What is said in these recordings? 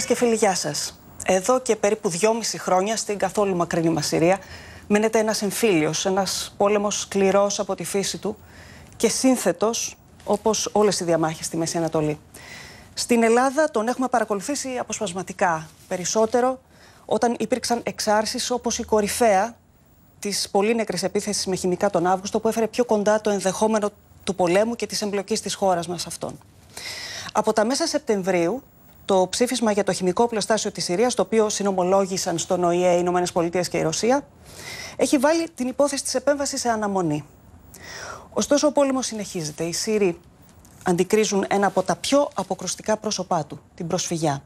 και φίλοι, γεια σας. Εδώ και περίπου 2,5 χρόνια στην καθόλου μακρινή μας Συρία μένεται ένας εμφύλιος, ένας πόλεμος σκληρός από τη φύση του και σύνθετος όπως όλες οι διαμάχες στη Μέση Ανατολή. Στην Ελλάδα τον έχουμε παρακολουθήσει αποσπασματικά, περισσότερο όταν υπήρξαν εξάρσεις όπως η κορυφαία της πολύ νεκρής επίθεσης με χημικά τον Αύγουστο, που έφερε πιο κοντά το ενδεχόμενο του πολέμου και της εμπλοκής της χώρας μας αυτόν. Από τα μέσα Σεπτεμβρίου, το ψήφισμα για το χημικό οπλοστάσιο της Συρίας, το οποίο συνομολόγησαν στον ΟΗΕ οι ΗΠΑ και η Ρωσία, έχει βάλει την υπόθεση της επέμβασης σε αναμονή. Ωστόσο, ο πόλεμος συνεχίζεται. Οι Σύριοι αντικρίζουν ένα από τα πιο αποκρουστικά πρόσωπά του, την προσφυγιά.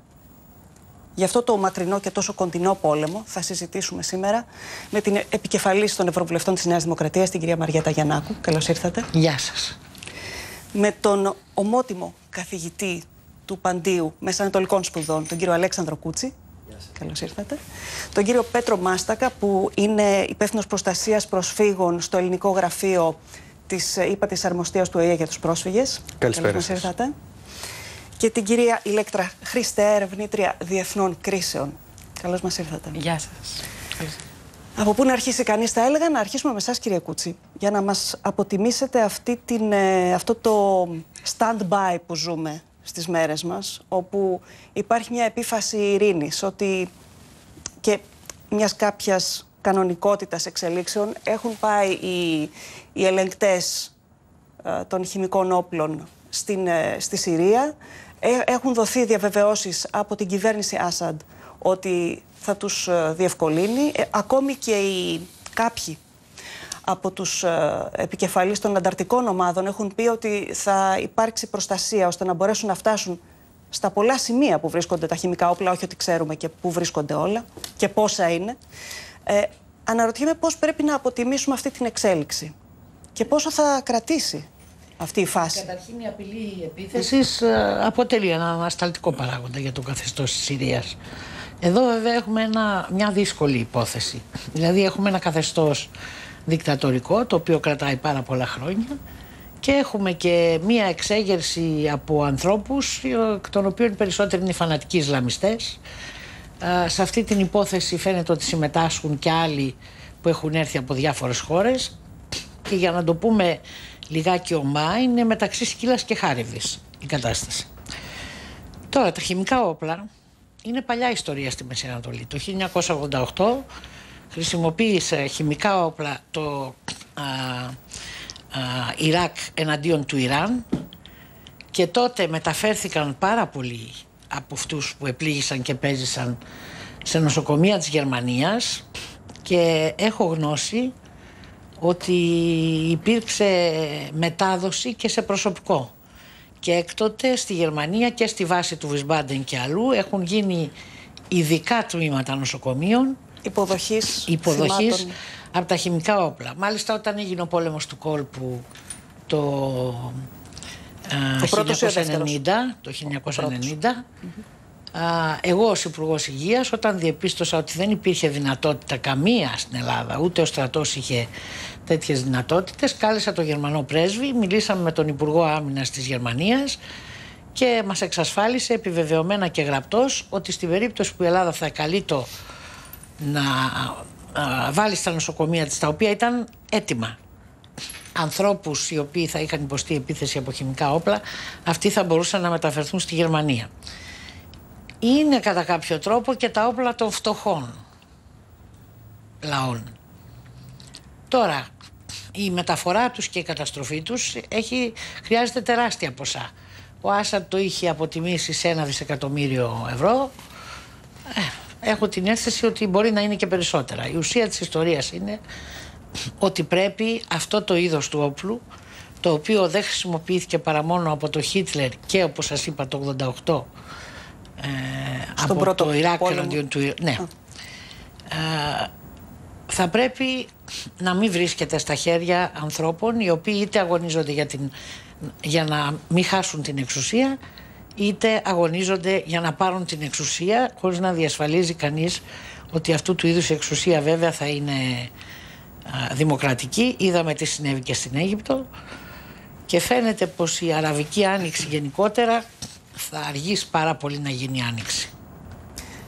Γι' αυτό το μακρινό και τόσο κοντινό πόλεμο θα συζητήσουμε σήμερα με την επικεφαλής των Ευρωβουλευτών της Νέας Δημοκρατίας, την κυρία Μαριέτα Γιαννάκου. Καλώς ήρθατε. Γεια σας. Με τον ομότιμο καθηγητή του Παντίου Μεσανατολικών Σπουδών, τον κύριο Αλέξανδρο Κούτσι. Καλώς ήρθατε. Τον κύριο Πέτρο Μάστακα, που είναι υπεύθυνος προστασίας προσφύγων στο ελληνικό γραφείο της ύπατης αρμοστίας του ΟΗΕ για τους πρόσφυγες. Καλησπέρα. Καλώς ήρθατε. Και την κυρία Ηλέκτρα Χρήστε, ερευνήτρια διεθνών κρίσεων. Καλώς μας ήρθατε. Γεια σας. Από πού να αρχίσει κανείς, θα έλεγα να αρχίσουμε με εσάς, κύριε Κούτσι, για να μας αποτιμήσετε αυτό το stand-by που ζούμε στις μέρες μας, όπου υπάρχει μια επίφαση ειρήνης, ότι και μιας κάποιας κανονικότητας εξελίξεων έχουν πάει οι ελεγκτές των χημικών όπλων στη Συρία, έχουν δοθεί διαβεβαιώσεις από την κυβέρνηση Άσαντ ότι θα τους διευκολύνει, ακόμη και κάποιοι από τους επικεφαλείς των ανταρτικών ομάδων έχουν πει ότι θα υπάρξει προστασία ώστε να μπορέσουν να φτάσουν στα πολλά σημεία που βρίσκονται τα χημικά όπλα, όχι ότι ξέρουμε και πού βρίσκονται όλα και πόσα είναι. Αναρωτιέμαι πώς πρέπει να αποτιμήσουμε αυτή την εξέλιξη και πόσο θα κρατήσει αυτή η φάση. Καταρχήν, η απειλή επίθεσης αποτελεί ένα ανασταλτικό παράγοντα για το καθεστώς της Συρίας. Εδώ βέβαια έχουμε μια δύσκολη υπόθεση. Δηλαδή έχουμε ένα καθεστώς δικτατορικό, το οποίο κρατάει πάρα πολλά χρόνια, και έχουμε και μια εξέγερση από ανθρώπους, εκ των οποίων οι περισσότεροι είναι φανατικοί Ισλαμιστές. Σε αυτή την υπόθεση φαίνεται ότι συμμετάσχουν και άλλοι που έχουν έρθει από διάφορες χώρες, και για να το πούμε λιγάκι ομά, είναι μεταξύ σκύλας και χάριβδης η κατάσταση. Τώρα, τα χημικά όπλα είναι παλιά ιστορία στη Μέση Ανατολή. Το 1988 χρησιμοποίησε χημικά όπλα το Ιράκ εναντίον του Ιράν, και τότε μεταφέρθηκαν πάρα πολλοί από αυτούς που επλήγησαν και πέζησαν σε νοσοκομεία της Γερμανίας, και έχω γνώση ότι υπήρξε μετάδοση και σε προσωπικό. Και έκτοτε στη Γερμανία και στη βάση του Βισμπάντεν και αλλού έχουν γίνει ειδικά τμήματα νοσοκομείων υποδοχής από τα χημικά όπλα. Μάλιστα, όταν έγινε ο πόλεμος του κόλπου το 1990, εγώ ως Υπουργός Υγείας, όταν διεπίστωσα ότι δεν υπήρχε δυνατότητα καμία στην Ελλάδα, ούτε ο στρατός είχε τέτοιες δυνατότητες, κάλεσα τον Γερμανό πρέσβη, μιλήσαμε με τον Υπουργό Άμυνας της Γερμανίας και μας εξασφάλισε επιβεβαιωμένα και γραπτός ότι στην περίπτωση που η Ελλάδα θα καλείτο να βάλει στα νοσοκομεία της, τα οποία ήταν έτοιμα, ανθρώπους οι οποίοι θα είχαν υποστεί επίθεση από χημικά όπλα, αυτοί θα μπορούσαν να μεταφερθούν στη Γερμανία. Είναι κατά κάποιο τρόπο και τα όπλα των φτωχών λαών. Τώρα, η μεταφορά τους και η καταστροφή τους χρειάζεται τεράστια ποσά. Ο Άσαντ το είχε αποτιμήσει σε 1 δισεκατομμύριο ευρώ. Έχω την αίσθηση ότι μπορεί να είναι και περισσότερα. Η ουσία της ιστορίας είναι ότι πρέπει αυτό το είδος του όπλου, το οποίο δεν χρησιμοποιήθηκε παρά μόνο από το Χίτλερ και, όπως σας είπα, το 1988 από το Ιράκ εναντίον του Ιράκ. Ναι. Θα πρέπει να μην βρίσκεται στα χέρια ανθρώπων οι οποίοι είτε αγωνίζονται για να μην χάσουν την εξουσία, είτε αγωνίζονται για να πάρουν την εξουσία, χωρίς να διασφαλίζει κανείς ότι αυτού του είδους η εξουσία βέβαια θα είναι δημοκρατική. Είδαμε τι συνέβη και στην Αίγυπτο, και φαίνεται πως η Αραβική Άνοιξη γενικότερα θα αργήσει πάρα πολύ να γίνει άνοιξη.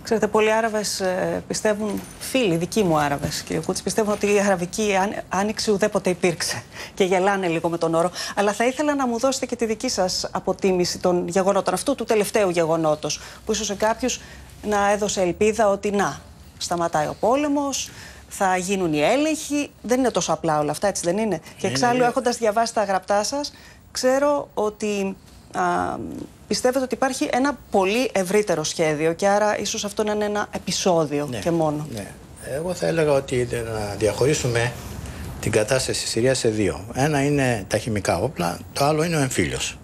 Ξέρετε, πολλοί Άραβες πιστεύουν, φίλοι δικοί μου Άραβες, κύριε Κούτση, πιστεύουν ότι η Αραβική Άνοιξη ουδέποτε υπήρξε και γελάνε λίγο με τον όρο. Αλλά θα ήθελα να μου δώσετε και τη δική σας αποτίμηση των γεγονότων, αυτού του τελευταίου γεγονότος, που ίσως σε κάποιους να έδωσε ελπίδα ότι να, σταματάει ο πόλεμος, θα γίνουν οι έλεγχοι. Δεν είναι τόσο απλά όλα αυτά, έτσι δεν είναι? Και εξάλλου, έχοντας διαβάσει τα γραπτά σας, ξέρω ότι πιστεύετε ότι υπάρχει ένα πολύ ευρύτερο σχέδιο και άρα ίσως αυτό να είναι ένα επεισόδιο και μόνο. Ναι. Εγώ θα έλεγα ότι να διαχωρίσουμε την κατάσταση στη Συρία σε δύο. Ένα είναι τα χημικά όπλα, το άλλο είναι ο εμφύλιος.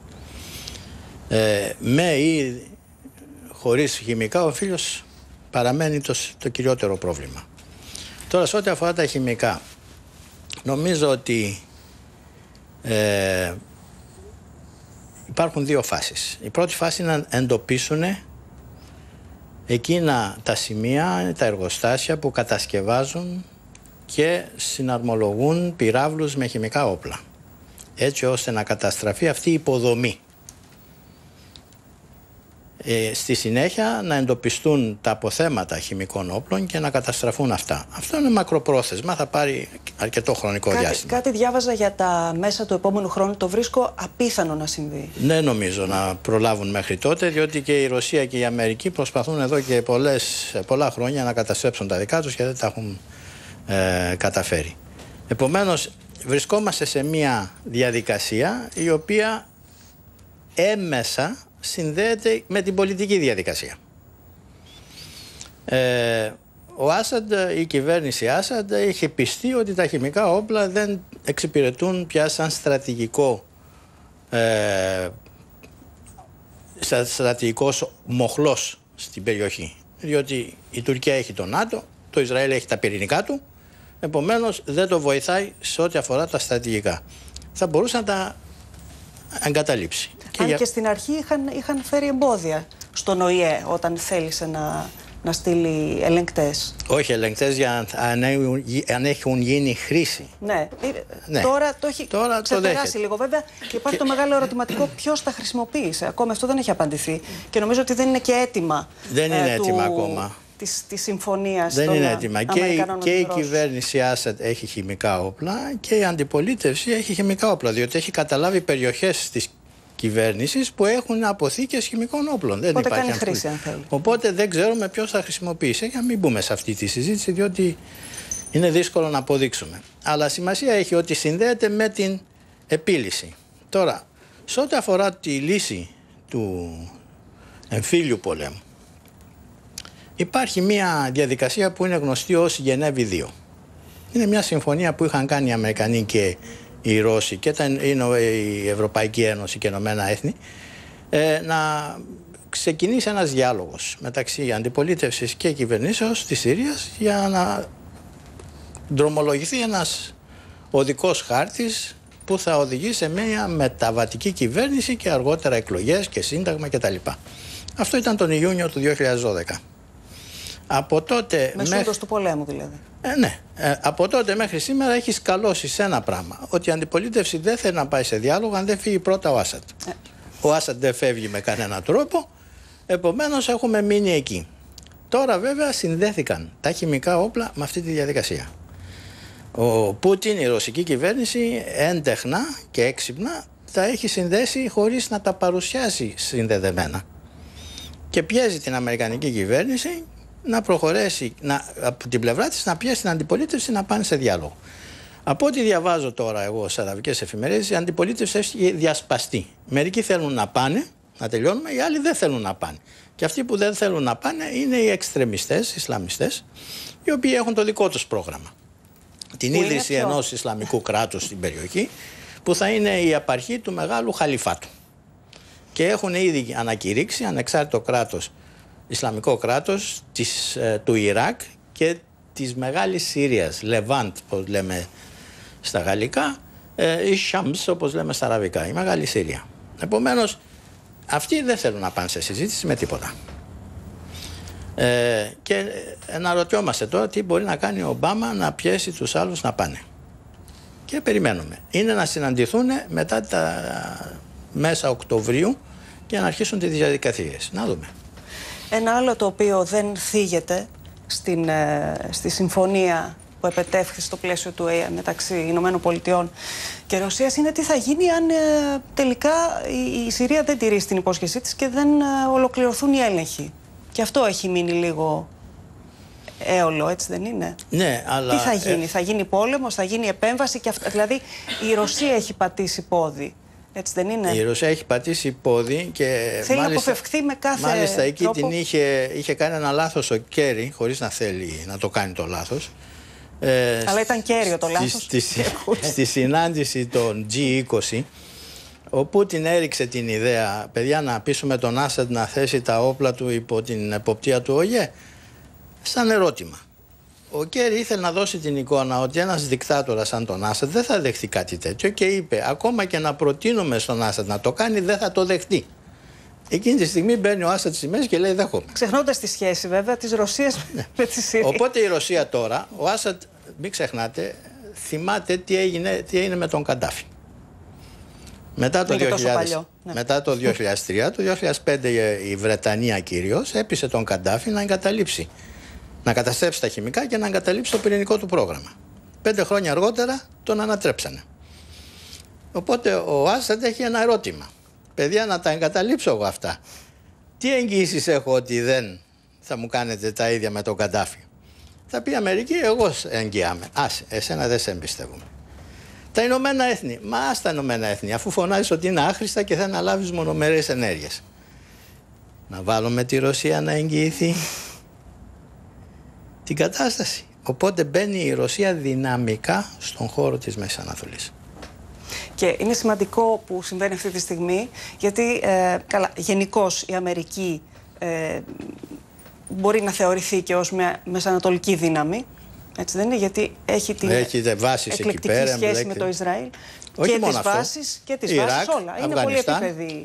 Με ή χωρίς χημικά, ο εμφύλιος παραμένει το κυριότερο πρόβλημα. Τώρα, σε ό,τι αφορά τα χημικά, νομίζω ότι υπάρχουν δύο φάσεις. Η πρώτη φάση είναι να εντοπίσουν εκείνα τα σημεία, τα εργοστάσια που κατασκευάζουν και συναρμολογούν πυράβλους με χημικά όπλα, έτσι ώστε να καταστραφεί αυτή η υποδομή. Στη συνέχεια να εντοπιστούν τα αποθέματα χημικών όπλων και να καταστραφούν αυτά. Αυτό είναι μακροπρόθεσμα, θα πάρει αρκετό χρονικό διάστημα. Κάτι διάβαζα για τα μέσα του επόμενου χρόνου, το βρίσκω απίθανο να συμβεί. Δεν νομίζω να προλάβουν μέχρι τότε, διότι και η Ρωσία και η Αμερική προσπαθούν εδώ και πολλά χρόνια να καταστρέψουν τα δικά τους και δεν τα έχουν καταφέρει. Επομένως, βρισκόμαστε σε μια διαδικασία η οποία έμμεσα συνδέεται με την πολιτική διαδικασία. Ο Άσαντ, η κυβέρνηση Άσαντ είχε πιστεί ότι τα χημικά όπλα δεν εξυπηρετούν πια σαν στρατηγικός μοχλός στην περιοχή. Διότι η Τουρκία έχει το ΝΑΤΟ, το Ισραήλ έχει τα πυρηνικά του, επομένως δεν το βοηθάει σε ό,τι αφορά τα στρατηγικά. Θα μπορούσε να τα εγκαταλείψει. Αν και στην αρχή είχαν φέρει εμπόδια στον ΟΗΕ όταν θέλησε να στείλει ελεγκτές. Όχι ελεγκτές, για αν έχουν γίνει χρήση. Ναι. Τώρα το έχει ξεπεράσει λίγο βέβαια και υπάρχει το μεγάλο ερωτηματικό ποιος τα χρησιμοποίησε. Ακόμα αυτό δεν έχει απαντηθεί και νομίζω ότι δεν είναι και έτοιμα. Δεν είναι έτοιμα ακόμα. Τη συμφωνία δεν είναι έτοιμα. Και η κυβέρνηση Άσαντ έχει χημικά όπλα και η αντιπολίτευση έχει χημικά όπλα, διότι έχει καταλάβει περιοχές της κυβέρνησης που έχουν αποθήκες χημικών όπλων. Οπότε κάνει χρήση, αν θέλει. Οπότε δεν ξέρουμε ποιος θα χρησιμοποιήσει. Για να μην μπούμε σε αυτή τη συζήτηση, διότι είναι δύσκολο να αποδείξουμε. Αλλά σημασία έχει ότι συνδέεται με την επίλυση. Τώρα, σε ό,τι αφορά τη λύση του εμφύλιου πολέμου, υπάρχει μια διαδικασία που είναι γνωστή ως Γενέβη 2. Είναι μια συμφωνία που είχαν κάνει οι Αμερικανοί και οι Ρώσοι και η Ευρωπαϊκή Ένωση και Ηνωμένα Έθνη, να ξεκινήσει ένας διάλογος μεταξύ αντιπολίτευσης και κυβερνήσεως της Συρίας για να δρομολογηθεί ένας οδικός χάρτης που θα οδηγεί σε μια μεταβατική κυβέρνηση και αργότερα εκλογές και σύνταγμα κτλ. Αυτό ήταν τον Ιούνιο του 2012. Από τότε μεσούτος του πολέμου δηλαδή. Ναι. Από τότε μέχρι σήμερα έχει σκαλώσει σε ένα πράγμα. Ότι η αντιπολίτευση δεν θέλει να πάει σε διάλογο αν δεν φύγει πρώτα ο Άσαντ. Ο Άσαντ δεν φεύγει με κανένα τρόπο. Επομένως έχουμε μείνει εκεί. Τώρα βέβαια συνδέθηκαν τα χημικά όπλα με αυτή τη διαδικασία. Ο Πούτιν, η ρωσική κυβέρνηση, έντεχνα και έξυπνα τα έχει συνδέσει χωρίς να τα παρουσιάσει συνδεδεμένα. Και πιέζει την αμερικανική κυβέρνηση να προχωρέσει από την πλευρά της, να πιέσει την αντιπολίτευση να πάνε σε διάλογο. Από ό,τι διαβάζω τώρα εγώ σε αραβικές εφημερίδες, η αντιπολίτευση έχει διασπαστεί. Μερικοί θέλουν να πάνε, να τελειώνουμε, οι άλλοι δεν θέλουν να πάνε. Και αυτοί που δεν θέλουν να πάνε είναι οι εξτρεμιστές, οι Ισλαμιστές, οι οποίοι έχουν το δικό τους πρόγραμμα. Την ίδρυση ενός Ισλαμικού κράτους στην περιοχή, που θα είναι η απαρχή του μεγάλου χαλιφάτου. Και έχουν ήδη ανακηρύξει ανεξάρτητο κράτος, Ισλαμικό κράτος του Ιράκ και της Μεγάλης Συρίας, Λεβάντ όπως λέμε στα γαλλικά, ή Σαμς όπως λέμε στα αραβικά, η Μεγάλη Συρία. Επομένως αυτοί δεν θέλουν να πάνε σε συζήτηση με τίποτα. Και αναρωτιόμαστε τώρα τι μπορεί να κάνει ο Ομπάμα να πιέσει τους άλλους να πάνε. Και περιμένουμε. Είναι να συναντηθούν μετά τα μέσα Οκτωβρίου και να αρχίσουν τις διαδικασίες. Να δούμε. Ένα άλλο το οποίο δεν θίγεται στη συμφωνία που επετεύχθη στο πλαίσιο του ΟΗΕ μεταξύ Ηνωμένων Πολιτειών και Ρωσίας είναι τι θα γίνει αν τελικά η Συρία δεν τηρήσει την υπόσχεσή της και δεν ολοκληρωθούν οι έλεγχοι. Και αυτό έχει μείνει λίγο έολο, έτσι δεν είναι? Ναι, αλλά... Τι θα γίνει, θα γίνει πόλεμος, θα γίνει επέμβαση και αυτά. Δηλαδή η Ρωσία έχει πατήσει πόδι. Έτσι δεν είναι? Η Ρωσία έχει πατήσει πόδι και θέλει να αποφευχθεί με κάθε μάλιστα εκεί τρόπο. την είχε κάνει ένα λάθος ο Κέρι, χωρίς να θέλει να το κάνει το λάθος. Αλλά ήταν κέριο το λάθος. Στη συνάντηση των G20, ο Πούτιν έριξε την ιδέα, παιδιά, να πείσουμε τον Άσαντ να θέσει τα όπλα του υπό την εποπτεία του ΟΗΕ, σαν ερώτημα. Ο Κέρι ήθελε να δώσει την εικόνα ότι ένας δικτάτορας σαν τον Άσαντ δεν θα δεχτεί κάτι τέτοιο και είπε ακόμα και να προτείνουμε στον Άσαντ να το κάνει δεν θα το δεχτεί. Εκείνη τη στιγμή μπαίνει ο Άσαντ στη μέση και λέει δέχομαι. Ξεχνώντας τη σχέση βέβαια της Ρωσίας με τη Συρία. Οπότε η Ρωσία τώρα, ο Άσαντ, μην ξεχνάτε, θυμάται τι έγινε με τον Καντάφη. Μετά το, 2000, μετά το 2003, το 2005 η Βρετανία κυρίως έπεισε τον Καντάφη να εγκαταλείψει, να καταστρέψει τα χημικά και να εγκαταλείψει το πυρηνικό του πρόγραμμα. 5 χρόνια αργότερα τον ανατρέψανε. Οπότε ο Άσαντ έχει ένα ερώτημα. Παιδιά, να τα εγκαταλείψω εγώ αυτά. Τι εγγυήσεις έχω ότι δεν θα μου κάνετε τα ίδια με τον Καντάφη? Θα πει η Αμερική, εγώ εγγυάμαι. Άσε, εσένα δεν σε εμπιστεύομαι. Τα Ηνωμένα Έθνη. Μα ας τα Ηνωμένα Έθνη, αφού φωνάζεις ότι είναι άχρηστα και θα αναλάβεις μονομερές ενέργειες. Να βάλουμε τη Ρωσία να εγγυηθεί την κατάσταση. Οπότε μπαίνει η Ρωσία δυναμικά στον χώρο της Μέσης Ανατολής. Και είναι σημαντικό που συμβαίνει αυτή τη στιγμή, γιατί γενικώς η Αμερική μπορεί να θεωρηθεί και ως μια μεσανατολική δύναμη. Έτσι δεν είναι? Γιατί έχει την εκλεκτική σχέση με το Ισραήλ. Όχι και τις βάσεις και τις βάσεις όλα. Είναι πολύ επίπεδη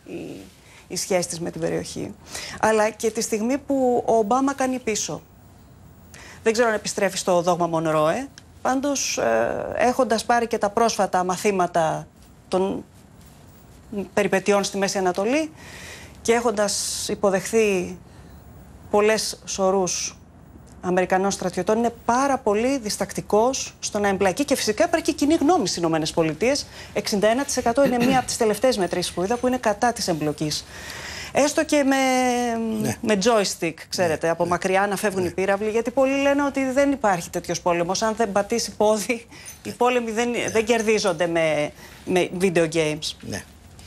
η σχέση της με την περιοχή. Αλλά και τη στιγμή που ο Ομπάμα κάνει πίσω. Δεν ξέρω αν επιστρέφει στο δόγμα Μονρόε. Πάντως έχοντας πάρει και τα πρόσφατα μαθήματα των περιπετειών στη Μέση Ανατολή και έχοντας υποδεχθεί πολλές σωρούς Αμερικανών στρατιωτών, είναι πάρα πολύ διστακτικός στο να εμπλακεί και φυσικά υπάρχει κοινή γνώμη στις Ηνωμένες Πολιτείες. 61% είναι μία από τις τελευταίες μετρήσεις που είδα που είναι κατά της εμπλοκής. Έστω και με joystick, ξέρετε, από μακριά να φεύγουν οι πύραυλοι, γιατί πολλοί λένε ότι δεν υπάρχει τέτοιος πόλεμος. Αν δεν πατήσει πόδι, οι πόλεμοι δεν κερδίζονται με video games. Ναι.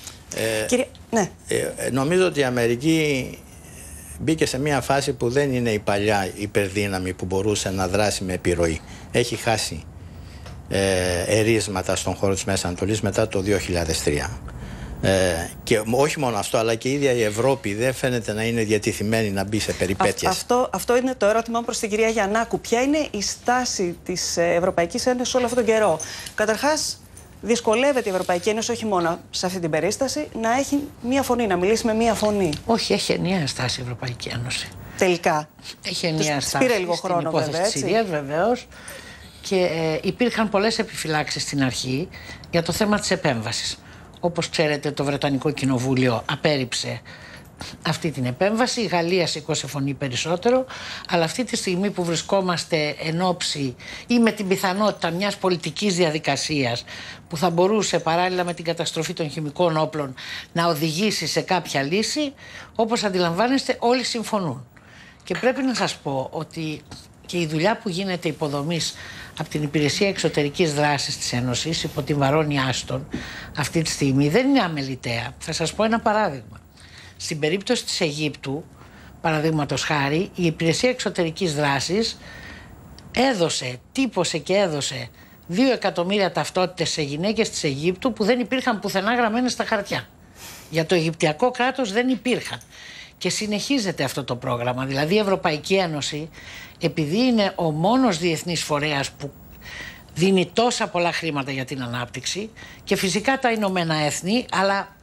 Ναι. Νομίζω ότι η Αμερική μπήκε σε μια φάση που δεν είναι η παλιά υπερδύναμη που μπορούσε να δράσει με επιρροή. Έχει χάσει ερίσματα στον χώρο της Μέσης Ανατολής μετά το 2003. Και όχι μόνο αυτό, αλλά και η ίδια η Ευρώπη δεν φαίνεται να είναι διατεθειμένη να μπει σε περιπέτειες. Αυτό είναι το ερώτημα προς την κυρία Γιαννάκου. Ποια είναι η στάση της Ευρωπαϊκής Ένωσης όλο αυτόν τον καιρό? Καταρχάς, δυσκολεύεται η Ευρωπαϊκή Ένωση, όχι μόνο σε αυτή την περίσταση, να έχει μία φωνή, να μιλήσει με μία φωνή. Όχι, έχει ενιαία στάση η Ευρωπαϊκή Ένωση. Τελικά. Έχει ενιαία στάση. Πήρε λίγο χρόνο, βέβαια. Στην υπόθεση της Συρίας, βεβαίως. Και υπήρχαν πολλές επιφυλάξεις στην αρχή για το θέμα της επέμβασης. Όπως ξέρετε, το Βρετανικό Κοινοβούλιο απέρριψε αυτή την επέμβαση. Η Γαλλία σήκωσε φωνή περισσότερο. Αλλά αυτή τη στιγμή που βρισκόμαστε εν ώψη ή με την πιθανότητα μιας πολιτικής διαδικασίας που θα μπορούσε παράλληλα με την καταστροφή των χημικών όπλων να οδηγήσει σε κάποια λύση, όπως αντιλαμβάνεστε, όλοι συμφωνούν. Και πρέπει να σας πω ότι και η δουλειά που γίνεται υποδομής από την Υπηρεσία Εξωτερικής Δράσης της Ένωσης υπό την Βαρόνη Άστον αυτή τη στιγμή δεν είναι αμεληταία. Θα σας πω ένα παράδειγμα. Στην περίπτωση της Αιγύπτου, παραδείγματος χάρη, η Υπηρεσία Εξωτερικής Δράσης τύπωσε και έδωσε 2 εκατομμύρια ταυτότητες σε γυναίκες της Αιγύπτου που δεν υπήρχαν πουθενά γραμμένες στα χαρτιά. Για το Αιγυπτιακό κράτος δεν υπήρχαν. Και συνεχίζεται αυτό το πρόγραμμα. Δηλαδή η Ευρωπαϊκή Ένωση, επειδή είναι ο μόνος διεθνής φορέας που δίνει τόσα πολλά χρήματα για την ανάπτυξη, και φυσικά τα Ηνωμένα Έθνη, αλλά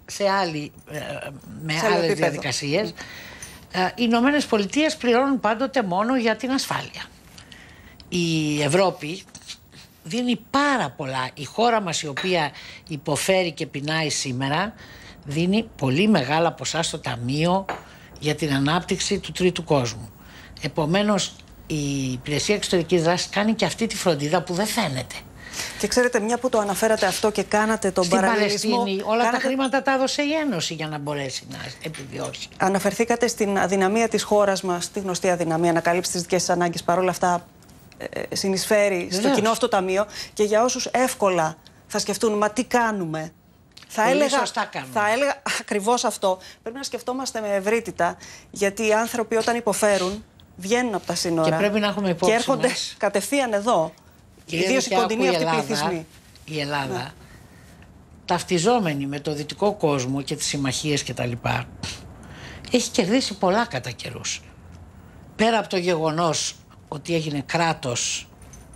με άλλες διαδικασίες, οι Ηνωμένες Πολιτείες πληρώνουν πάντοτε μόνο για την ασφάλεια. Η Ευρώπη δίνει πάρα πολλά. Η χώρα μας, η οποία υποφέρει και πεινάει σήμερα, δίνει πολύ μεγάλα ποσά στο ταμείο για την ανάπτυξη του τρίτου κόσμου. Επομένως, η Υπηρεσία Εξωτερικής Δράσης κάνει και αυτή τη φροντίδα που δεν φαίνεται. Και ξέρετε, μια που το αναφέρατε αυτό και κάνατε τον παραλληλισμό. Στην Παλαιστίνη όλα τα χρήματα τα έδωσε η Ένωση για να μπορέσει να επιβιώσει. Αναφερθήκατε στην αδυναμία της χώρας μας, τη γνωστή αδυναμία να καλύψει τις δικές της ανάγκες. Παρ' όλα αυτά, συνεισφέρει στο κοινό αυτό ταμείο. Και για όσους εύκολα θα σκεφτούν, μα τι κάνουμε. Θα έλεγα ακριβώς αυτό. Πρέπει να σκεφτόμαστε με ευρύτητα, γιατί οι άνθρωποι όταν υποφέρουν βγαίνουν από τα σύνορα και πρέπει να έχουμε υπόψη και έρχονται μας, κατευθείαν εδώ. Ιδίως οι κοντινοί αυτοί πληθυσμοί. Η Ελλάδα, ταυτιζόμενη με το δυτικό κόσμο και τις συμμαχίες κτλ., έχει κερδίσει πολλά κατά καιρούς. Πέρα από το γεγονός ότι έγινε κράτος.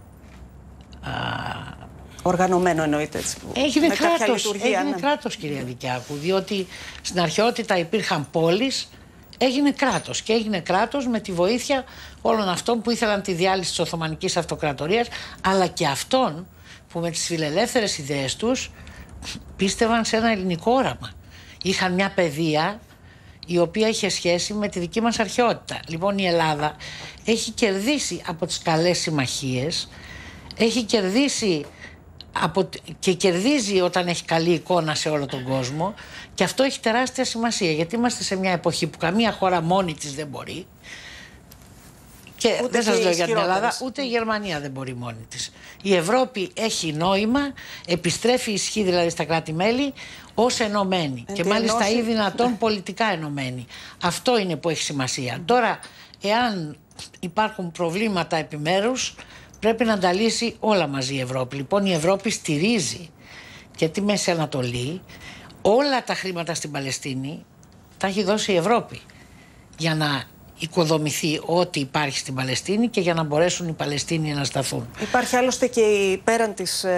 Οργανωμένο εννοείται έτσι. Έγινε κράτος, κυρία Δικιάκου, διότι στην αρχαιότητα υπήρχαν πόλεις, έγινε κράτος και έγινε κράτος με τη βοήθεια όλων αυτών που ήθελαν τη διάλυση της Οθωμανικής Αυτοκρατορίας, αλλά και αυτών που με τις φιλελεύθερες ιδέες τους πίστευαν σε ένα ελληνικό όραμα. Είχαν μια παιδεία η οποία είχε σχέση με τη δική μας αρχαιότητα. Λοιπόν, η Ελλάδα έχει κερδίσει από τις καλές συμμαχίες, έχει κερδίσει και κερδίζει όταν έχει καλή εικόνα σε όλο τον κόσμο, και αυτό έχει τεράστια σημασία, γιατί είμαστε σε μια εποχή που καμία χώρα μόνη της δεν μπορεί, και ούτε δεν σας λέω για την Ελλάδα, ούτε η Γερμανία δεν μπορεί μόνη της. Η Ευρώπη έχει νόημα, επιστρέφει ισχύ δηλαδή στα κράτη-μέλη ως ενωμένη και μάλιστα ή δυνατόν πολιτικά ενωμένη. Αυτό είναι που έχει σημασία. Τώρα, εάν υπάρχουν προβλήματα επιμέρους, πρέπει να τα λύσει όλα μαζί η Ευρώπη. Λοιπόν, η Ευρώπη στηρίζει και τη Μέση Ανατολή. Όλα τα χρήματα στην Παλαιστίνη τα έχει δώσει η Ευρώπη για να οικοδομηθεί ό,τι υπάρχει στην Παλαιστίνη και για να μπορέσουν οι Παλαιστίνοι να σταθούν. Υπάρχει άλλωστε και πέραν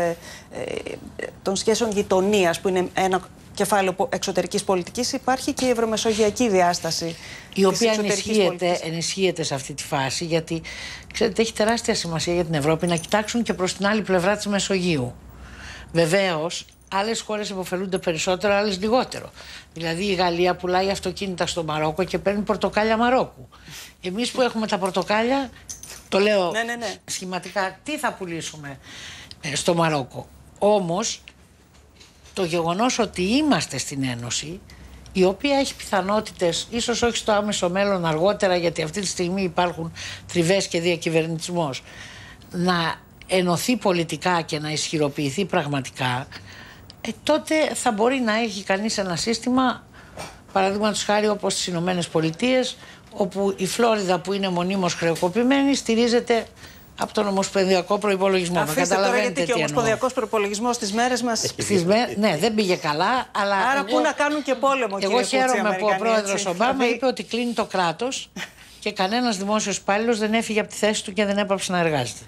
των σχέσεων γειτονίας, που είναι ένα κεφάλαιο εξωτερικής πολιτικής, υπάρχει και η ευρωμεσογειακή διάσταση, η οποία ενισχύεται σε αυτή τη φάση, γιατί ξέρετε, έχει τεράστια σημασία για την Ευρώπη να κοιτάξουν και προς την άλλη πλευρά της Μεσογείου. Βεβαίως, άλλες χώρες υποφελούνται περισσότερο, άλλες λιγότερο. Δηλαδή η Γαλλία πουλάει αυτοκίνητα στο Μαρόκο και παίρνει πορτοκάλια Μαρόκου. Εμείς που έχουμε τα πορτοκάλια, το λέω σχηματικά, τι θα πουλήσουμε στο Μαρόκο. Όμως το γεγονός ότι είμαστε στην Ένωση, η οποία έχει πιθανότητες, ίσως όχι στο άμεσο μέλλον, αργότερα, γιατί αυτή τη στιγμή υπάρχουν τριβές και διακυβερνητισμός, να ενωθεί πολιτικά και να ισχυροποιηθεί πραγματικά, τότε θα μπορεί να έχει κανείς ένα σύστημα, παραδείγματος χάρη όπως στις Ηνωμένες Πολιτείες, όπου η Φλόριδα, που είναι μονίμως χρεοκοπημένη, στηρίζεται από τον ομοσπονδιακό προϋπολογισμό. Αφήστε τώρα, γιατί και ο ομοσπονδιακός προϋπολογισμός στις μέρες μας... Ναι, δεν πήγε καλά, αλλά... Άρα πού να κάνουν και πόλεμο, κύριε Κούτσι, χαίρομαι που ο πρόεδρος Ομπάμα είπε ότι κλείνει το κράτος και κανένας δημόσιος υπάλληλος δεν έφυγε από τη θέση του και δεν έπαψε να εργάζεται.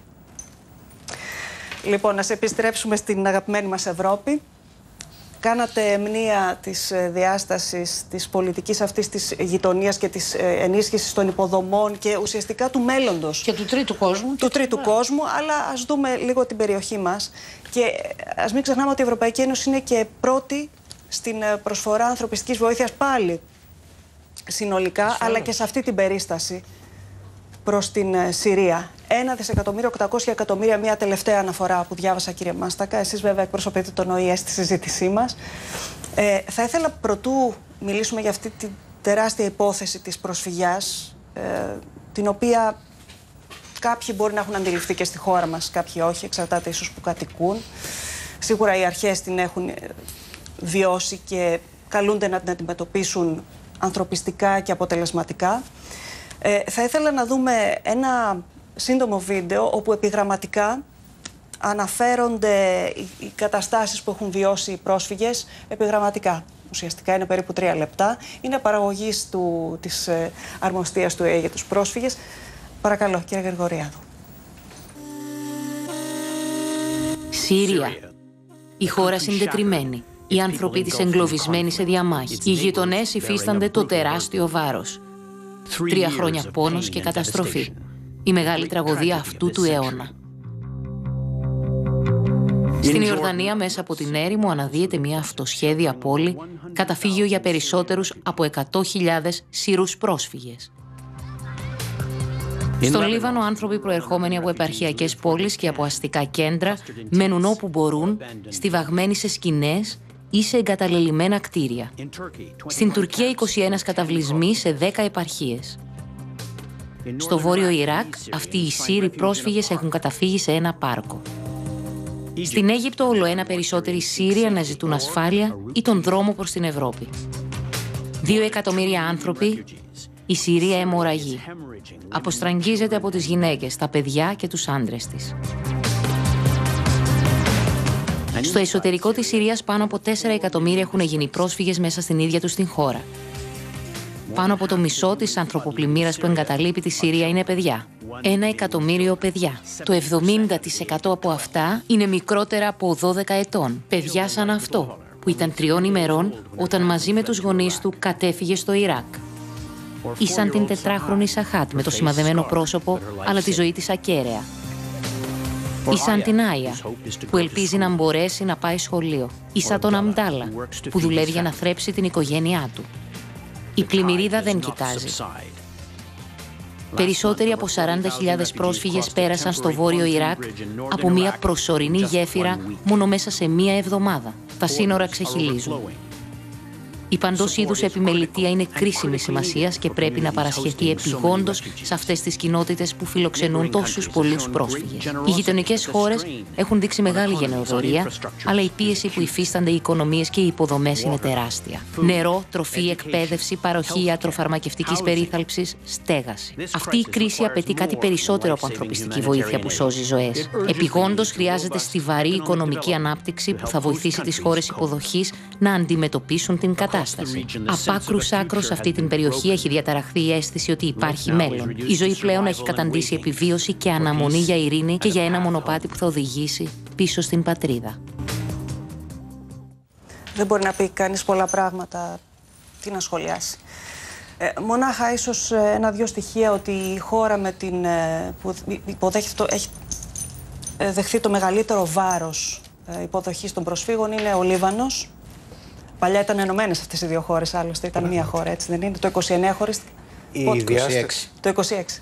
Λοιπόν, να επιστρέψουμε στην αγαπημένη μας Ευρώπη. Κάνατε μνήα της διάστασης της πολιτικής αυτής της γειτονίας και της ενίσχυσης των υποδομών και ουσιαστικά του μέλλοντος. Και του τρίτου κόσμου. Του τρίτου κόσμου, αλλά ας δούμε λίγο την περιοχή μας. Και ας μην ξεχνάμε ότι η Ευρωπαϊκή Ένωση είναι και πρώτη στην προσφορά ανθρωπιστικής βοήθειας πάλι συνολικά, αλλά και σε αυτή την περίσταση προς την Συρία. 1.800.000.000, μια τελευταία αναφορά που διάβασα, κύριε Μάστακα. Εσείς βέβαια εκπροσωπείτε τον ΟΗΕ στη συζήτησή μας. Θα ήθελα, πρωτού μιλήσουμε για αυτή τη τεράστια υπόθεση της προσφυγιάς, την οποία κάποιοι μπορεί να έχουν αντιληφθεί και στη χώρα μας, κάποιοι όχι, εξαρτάται ίσως που κατοικούν. Σίγουρα οι αρχές την έχουν βιώσει και καλούνται να την αντιμετωπίσουν ανθρωπιστικά και αποτελεσματικά. Θα ήθελα να δούμε ένα σύντομο βίντεο όπου επιγραμματικά αναφέρονται οι καταστάσεις που έχουν βιώσει οι πρόσφυγες, επιγραμματικά. Ουσιαστικά είναι περίπου 3 λεπτά. Είναι παραγωγής της αρμοστίας του ΕΕ για τους πρόσφυγες. Παρακαλώ, κύριε Γρηγοριάδου. Συρία. Η χώρα συντετριμμένη. Οι άνθρωποι της εγκλωβισμένοι σε διαμάχη. Οι γειτονές υφίστανται το τεράστιο βάρος. 3 χρόνια πόνος και καταστροφή. Η μεγάλη τραγωδία αυτού του αιώνα. Στην Ιορδανία, μέσα από την έρημο, αναδύεται μια αυτοσχέδια πόλη καταφύγιο για περισσότερους από 100.000 Σύρους πρόσφυγες. Στο Λίβανο, άνθρωποι προερχόμενοι από επαρχιακές πόλεις και από αστικά κέντρα μένουν όπου μπορούν, στιβαγμένοι σε σκηνές ή σε εγκαταλελειμμένα κτίρια. Στην Τουρκία, 21 καταβλισμοί σε 10 επαρχίες. Στο βόρειο Ιράκ, αυτοί οι Σύροι πρόσφυγες έχουν καταφύγει σε ένα πάρκο. Στην Αίγυπτο, ολοένα περισσότεροι Σύροι αναζητούν ασφάλεια ή τον δρόμο προς την Ευρώπη. 2 εκατομμύρια άνθρωποι, η Συρία αιμορραγεί. Αποστραγγίζεται από τις γυναίκες, τα παιδιά και τους άντρες της. Στο εσωτερικό της Συρίας, πάνω από 4 εκατομμύρια έχουν γίνει πρόσφυγες μέσα στην ίδια τους την χώρα. Πάνω από το μισό της ανθρωποπλημμύρας που εγκαταλείπει τη Συρία είναι παιδιά. 1 εκατομμύριο παιδιά. Το 70% από αυτά είναι μικρότερα από 12 ετών. Παιδιά σαν αυτό, που ήταν 3 ημερών όταν μαζί με τους γονείς του κατέφυγε στο Ιράκ. Ή σαν την 4χρονη Σαχάτ με το σημαδεμένο πρόσωπο, αλλά τη ζωή της ακέραια. Ή σαν την Άια, που ελπίζει να μπορέσει να πάει σχολείο. Ή σαν τον Αμντάλα, που δουλεύει για να θρέψει την οικογένειά του. Η πλημμυρίδα δεν κοιτάζει. Περισσότεροι από 40.000 πρόσφυγες πέρασαν στο βόρειο Ιράκ από μια προσωρινή γέφυρα μόνο μέσα σε μία εβδομάδα. Τα σύνορα ξεχυλίζουν. Η παντός είδους επιμελητεία είναι κρίσιμη σημασίας και πρέπει να παρασχεθεί επιγόντως σε αυτές τις κοινότητες που φιλοξενούν τόσους πολλούς πρόσφυγες. Οι γειτονικές χώρες έχουν δείξει μεγάλη γενεοδωρία, αλλά η πίεση που υφίστανται οι οικονομίες και οι υποδομές είναι τεράστια. Νερό, τροφή, εκπαίδευση, παροχή ιατροφαρμακευτικής περίθαλψης, στέγαση. Αυτή η κρίση απαιτεί κάτι περισσότερο από ανθρωπιστική βοήθεια που σώζει ζωές. Επιγόντως χρειάζεται στιβαρή οικονομική ανάπτυξη που θα βοηθήσει τις χώρες υποδοχής να αντιμετωπίσουν την κατάσταση. Από άκρους άκρος σε αυτή την περιοχή έχει διαταραχθεί η αίσθηση ότι υπάρχει μέλλον. Η ζωή πλέον έχει καταντήσει επιβίωση και αναμονή για ειρήνη και για ένα μονοπάτι που θα οδηγήσει πίσω στην πατρίδα. Δεν μπορεί να πει κανείς πολλά πράγματα, τι να σχολιάσει. Μονάχα ίσως 1-2 στοιχεία ότι η χώρα με την, που έχει δεχθεί το μεγαλύτερο βάρος υποδοχής των προσφύγων είναι ο Λίβανος. Παλιά ήταν ενωμένες αυτές οι 2 χώρες, άλλωστε ήταν μία χώρα, έτσι δεν είναι? Το 29 χωρίς... Το 26.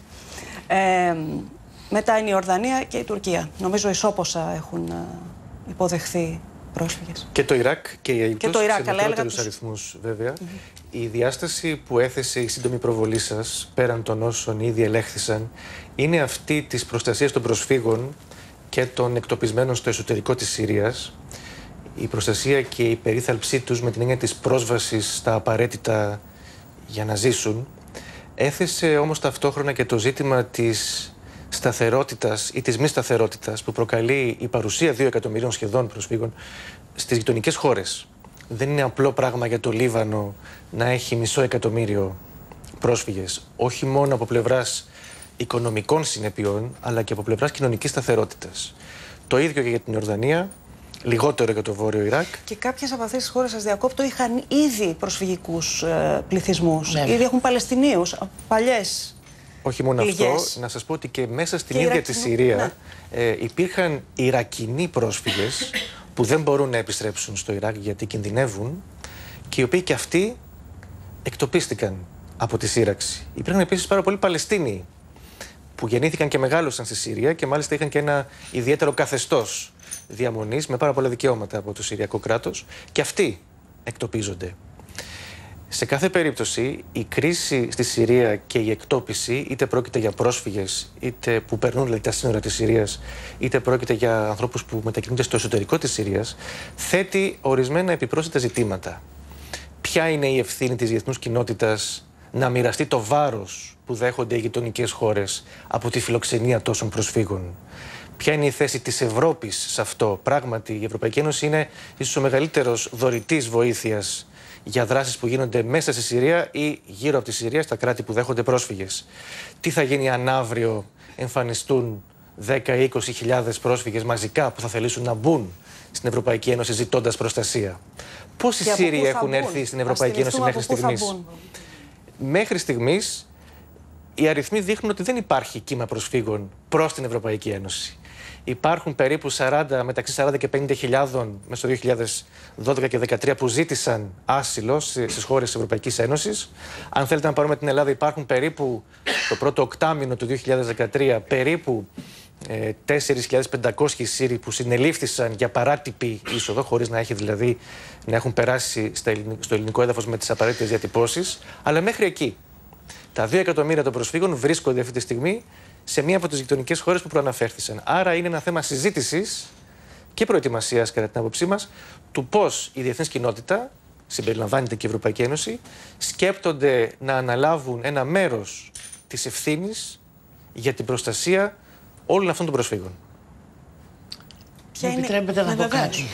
Μετά είναι η Ορδανία και η Τουρκία. Νομίζω ισόποσα έχουν υποδεχθεί πρόσφυγες. Και το Ιράκ και η Αίγυπτος, σε μικρότερους αριθμούς βέβαια. Η διάσταση που έθεσε η σύντομη προβολή σας, πέραν των όσων ήδη ελέγχθησαν, είναι αυτή της προστασίας των προσφύγων και των εκτοπισμένων στο εσωτερικό της Συρίας. Η προστασία και η περίθαλψή τους με την έννοια της πρόσβασης στα απαραίτητα για να ζήσουν, έθεσε όμως ταυτόχρονα και το ζήτημα της σταθερότητας ή της μη σταθερότητας που προκαλεί η παρουσία 2 εκατομμυρίων σχεδόν προσφύγων στις γειτονικές χώρες. Δεν είναι απλό πράγμα για το Λίβανο να έχει 500 εκατομμύριο πρόσφυγες, όχι μόνο από πλευράς οικονομικών συνεπειών, αλλά και από πλευράς κοινωνικής σταθερότητας. Το ίδιο και για την Ορδανία. Λιγότερο για το Βόρειο Ιράκ. Και κάποιες από αυτές τις χώρες, σας διακόπτω, είχαν ήδη προσφυγικούς πληθυσμούς. Ναι. Ήδη έχουν Παλαιστινίους, παλιές. Όχι μόνο αυτό, να σας πω ότι και μέσα στην ίδια τη Συρία υπήρχαν Ιρακινοί πρόσφυγες που δεν μπορούν να επιστρέψουν στο Ιράκ γιατί κινδυνεύουν και οι οποίοι και αυτοί εκτοπίστηκαν από τη σύραξη. Υπήρχαν επίσης πάρα πολλοί Παλαιστίνοι που γεννήθηκαν και μεγάλωσαν στη Συρία και μάλιστα είχαν και ένα ιδιαίτερο καθεστώς διαμονής με πάρα πολλά δικαιώματα από το Συριακό κράτος και αυτοί εκτοπίζονται. Σε κάθε περίπτωση η κρίση στη Συρία και η εκτόπιση, είτε πρόκειται για πρόσφυγες, είτε που περνούν δηλαδή τα σύνορα της Συρίας, είτε πρόκειται για ανθρώπους που μετακινούνται στο εσωτερικό της Συρίας, θέτει ορισμένα επιπρόσθετα ζητήματα. Ποια είναι η ευθύνη της διεθνούς κοινότητας να μοιραστεί το βάρος που δέχονται οι γειτονικές χώρες από τη φιλοξενία τόσων προσφύγων? Ποια είναι η θέση της Ευρώπης σε αυτό? Πράγματι, η Ευρωπαϊκή Ένωση είναι ίσως ο μεγαλύτερος δωρητής βοήθειας για δράσεις που γίνονται μέσα στη Συρία ή γύρω από τη Συρία στα κράτη που δέχονται πρόσφυγες. Τι θα γίνει αν αύριο εμφανιστούν 10 ή 20.000 πρόσφυγες μαζικά που θα θελήσουν να μπουν στην Ευρωπαϊκή Ένωση ζητώντας προστασία? Πόσοι Σύριοι έχουν έρθει στην Ευρωπαϊκή Ένωση μέχρι στιγμής? Μέχρι στιγμής οι αριθμοί δείχνουν ότι δεν υπάρχει κύμα προσφύγων προς την Ευρωπαϊκή Ένωση. Υπάρχουν περίπου μεταξύ 40 και 50.000 μέσα στο 2012 και 2013 που ζήτησαν άσυλο στις χώρες της Ευρωπαϊκής Ένωσης. Αν θέλετε να πάρουμε την Ελλάδα, υπάρχουν περίπου το πρώτο οκτάμηνο του 2013 περίπου 4.500 Σύριοι που συνελήφθησαν για παράτυπη είσοδο, χωρίς να έχουν περάσει στο ελληνικό έδαφος με τις απαραίτητες διατυπώσεις. Αλλά μέχρι εκεί. Τα 2 εκατομμύρια των προσφύγων βρίσκονται αυτή τη στιγμή σε μία από τις γειτονικές χώρες που προαναφέρθησαν. Άρα είναι ένα θέμα συζήτησης και προετοιμασίας, κατά την άποψή μας, του πώς η διεθνής κοινότητα, συμπεριλαμβάνεται και η Ευρωπαϊκή Ένωση, σκέπτονται να αναλάβουν ένα μέρος της ευθύνης για την προστασία όλων αυτών των προσφύγων. Επιτρέπετε να πω κάτι.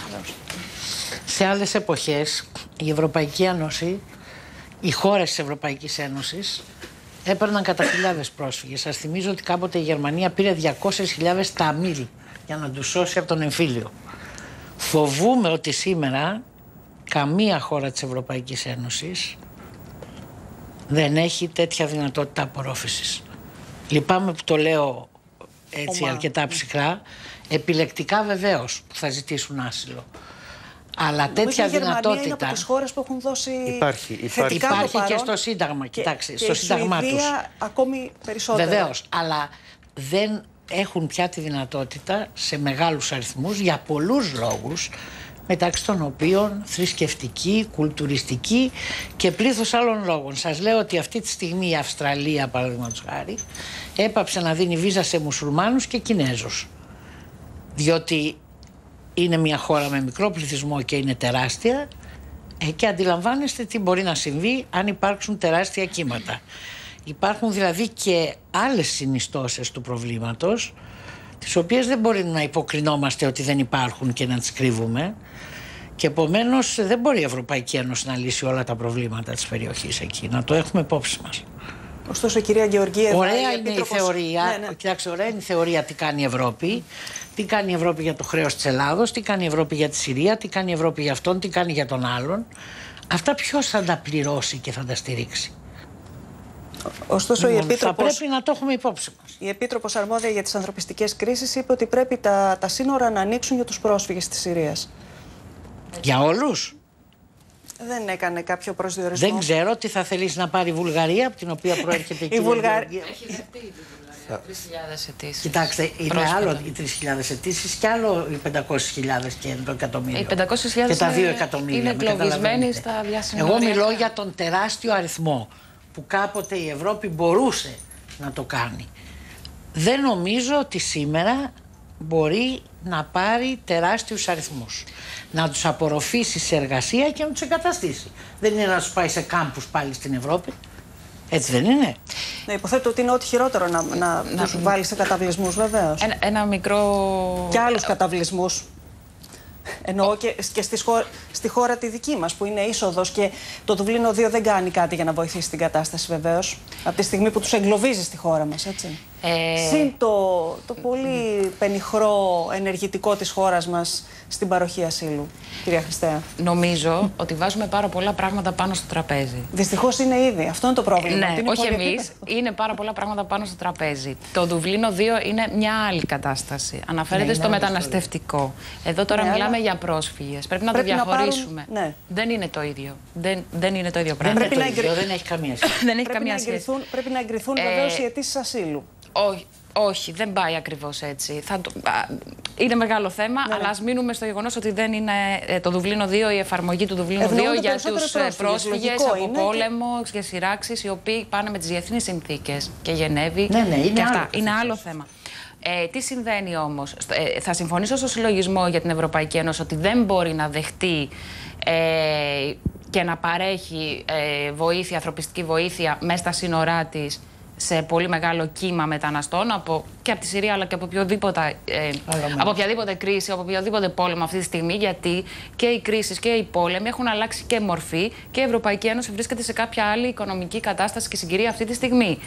Σε άλλες εποχές η Ευρωπαϊκή Ένωση, οι χώρες της Ευρωπαϊκής Ένωσης έπαιρναν κατά χιλιάδες πρόσφυγες. Σας θυμίζω ότι κάποτε η Γερμανία πήρε 200.000 Ταμίλ για να τους σώσει από τον εμφύλιο. Φοβούμαι ότι σήμερα καμία χώρα της Ευρωπαϊκής Ένωσης δεν έχει τέτοια δυνατότητα απορρόφησης. Λυπάμαι που το λέω έτσι αρκετά ψυχρά. Επιλεκτικά βεβαίως που θα ζητήσουν άσυλο. Αλλά τέτοια δυνατότητα. Είναι από τις χώρες που έχουν δώσει. Υπάρχει και στο Σύνταγμα. Κοιτάξτε, στο Σύνταγμά τους. Ακόμη περισσότερο. Βεβαίως. Αλλά δεν έχουν πια τη δυνατότητα σε μεγάλους αριθμούς για πολλούς λόγους, μεταξύ των οποίων θρησκευτική, κουλτουριστική και πλήθος άλλων λόγων. Σας λέω ότι αυτή τη στιγμή η Αυστραλία, παραδείγματος χάρη, έπαψε να δίνει βίζα σε μουσουλμάνους και Κινέζους. Διότι είναι μια χώρα με μικρό πληθυσμό και είναι τεράστια και αντιλαμβάνεστε τι μπορεί να συμβεί αν υπάρξουν τεράστια κύματα. Υπάρχουν δηλαδή και άλλες συνιστώσεις του προβλήματος, τις οποίες δεν μπορεί να υποκρινόμαστε ότι δεν υπάρχουν και να τις κρύβουμε, και επομένως δεν μπορεί η Ευρωπαϊκή Ένωση να λύσει όλα τα προβλήματα της περιοχής εκεί. Να το έχουμε υπόψη μας. Ωστόσο, κυρία Γεωργίευα, ωραία είναι η θεωρία. Κοιτάξτε, ωραία είναι η θεωρία τι κάνει η Ευρώπη. Τι κάνει η Ευρώπη για το χρέος της Ελλάδος, τι κάνει η Ευρώπη για τη Συρία, τι κάνει η Ευρώπη για αυτόν, τι κάνει για τον άλλον. Αυτά ποιος θα τα πληρώσει και θα τα στηρίξει? Ωστόσο, θα πρέπει να το έχουμε υπόψη μας. Η Επίτροπος αρμόδια για τις ανθρωπιστικές κρίσεις είπε ότι πρέπει τα σύνορα να ανοίξουν για τους πρόσφυγες της Συρίας. Για όλους? Δεν έκανε κάποιο προσδιορισμό. Δεν ξέρω τι θα θελήσει να πάρει η Βουλγαρία, από την οποία προέρχεται η Βουλγαρία. Έχει δεχτεί η Βουλγαρία 3.000 αιτήσεις. Κοιτάξτε, είναι άλλο οι 3.000 αιτήσεις και άλλο οι 500.000 και το εκατομμύριο. Οι 500.000 και τα 2 εκατομμύρια. Είναι εγκλωβισμένοι στα διασυνοριακά. Εγώ μιλώ για τον τεράστιο αριθμό που κάποτε η Ευρώπη μπορούσε να το κάνει. Δεν νομίζω ότι σήμερα μπορεί να πάρει τεράστιους αριθμούς, να τους απορροφήσει σε εργασία και να τους εγκαταστήσει. Δεν είναι να τους πάει σε κάμπους πάλι στην Ευρώπη. Έτσι δεν είναι? Ναι, υποθέτω ότι είναι ό,τι χειρότερο να τους βάλει σε καταβλισμούς, βεβαίως. Ένα μικρό... Και άλλους καταβλισμούς. Εννοώ και στη χώρα τη δική μας, που είναι είσοδος, και το Δουβλίνο 2 δεν κάνει κάτι για να βοηθήσει την κατάσταση, βεβαίως, από τη στιγμή που τους εγκλωβίζει στη χώρα μας, έτσι. Συν το πολύ πενιχρό ενεργητικό της χώρας μας στην παροχή ασύλου, κυρία Χριστέα. Νομίζω ότι βάζουμε πάρα πολλά πράγματα πάνω στο τραπέζι. Δυστυχώς είναι ήδη. Αυτό είναι το πρόβλημα. Ναι, όχι εμείς. Είναι πάρα πολλά πράγματα πάνω στο τραπέζι. Το Δουβλίνο 2 είναι μια άλλη κατάσταση. Αναφέρεται στο μεταναστευτικό. Εδώ τώρα μιλάμε για πρόσφυγες. Πρέπει να το διαχωρίσουμε. Ναι. Δεν είναι το ίδιο. Δεν είναι το ίδιο πράγμα. Δεν έχει καμία σχέση. Δεν έχει καμία σχέση. Πρέπει να εγκριθούν βεβαίως οι αιτήσεις ασύλου. Όχι, δεν πάει ακριβώς έτσι. Είναι μεγάλο θέμα, αλλά ας μείνουμε στο γεγονός ότι δεν είναι το Δουβλίνο 2, η εφαρμογή του Δουβλίνου 2 για τους πρόσφυγες από πόλεμο και σειράξεις, οι οποίοι πάνε με τις διεθνείς συνθήκες και Γενέβη. Ναι, και αυτά. Είναι άλλο θέμα. Τι συμβαίνει όμως? Θα συμφωνήσω στο συλλογισμό για την Ευρωπαϊκή Ένωση ότι δεν μπορεί να δεχτεί και να παρέχει βοήθεια, ανθρωπιστική βοήθεια μέσα στα σύνορά της σε πολύ μεγάλο κύμα μεταναστών και από τη Συρία αλλά και από οποιαδήποτε κρίση, από οποιοδήποτε πόλεμο αυτή τη στιγμή, γιατί και οι κρίσεις και οι πόλεμοι έχουν αλλάξει και μορφή και η Ευρωπαϊκή Ένωση βρίσκεται σε κάποια άλλη οικονομική κατάσταση και συγκυρία αυτή τη στιγμή.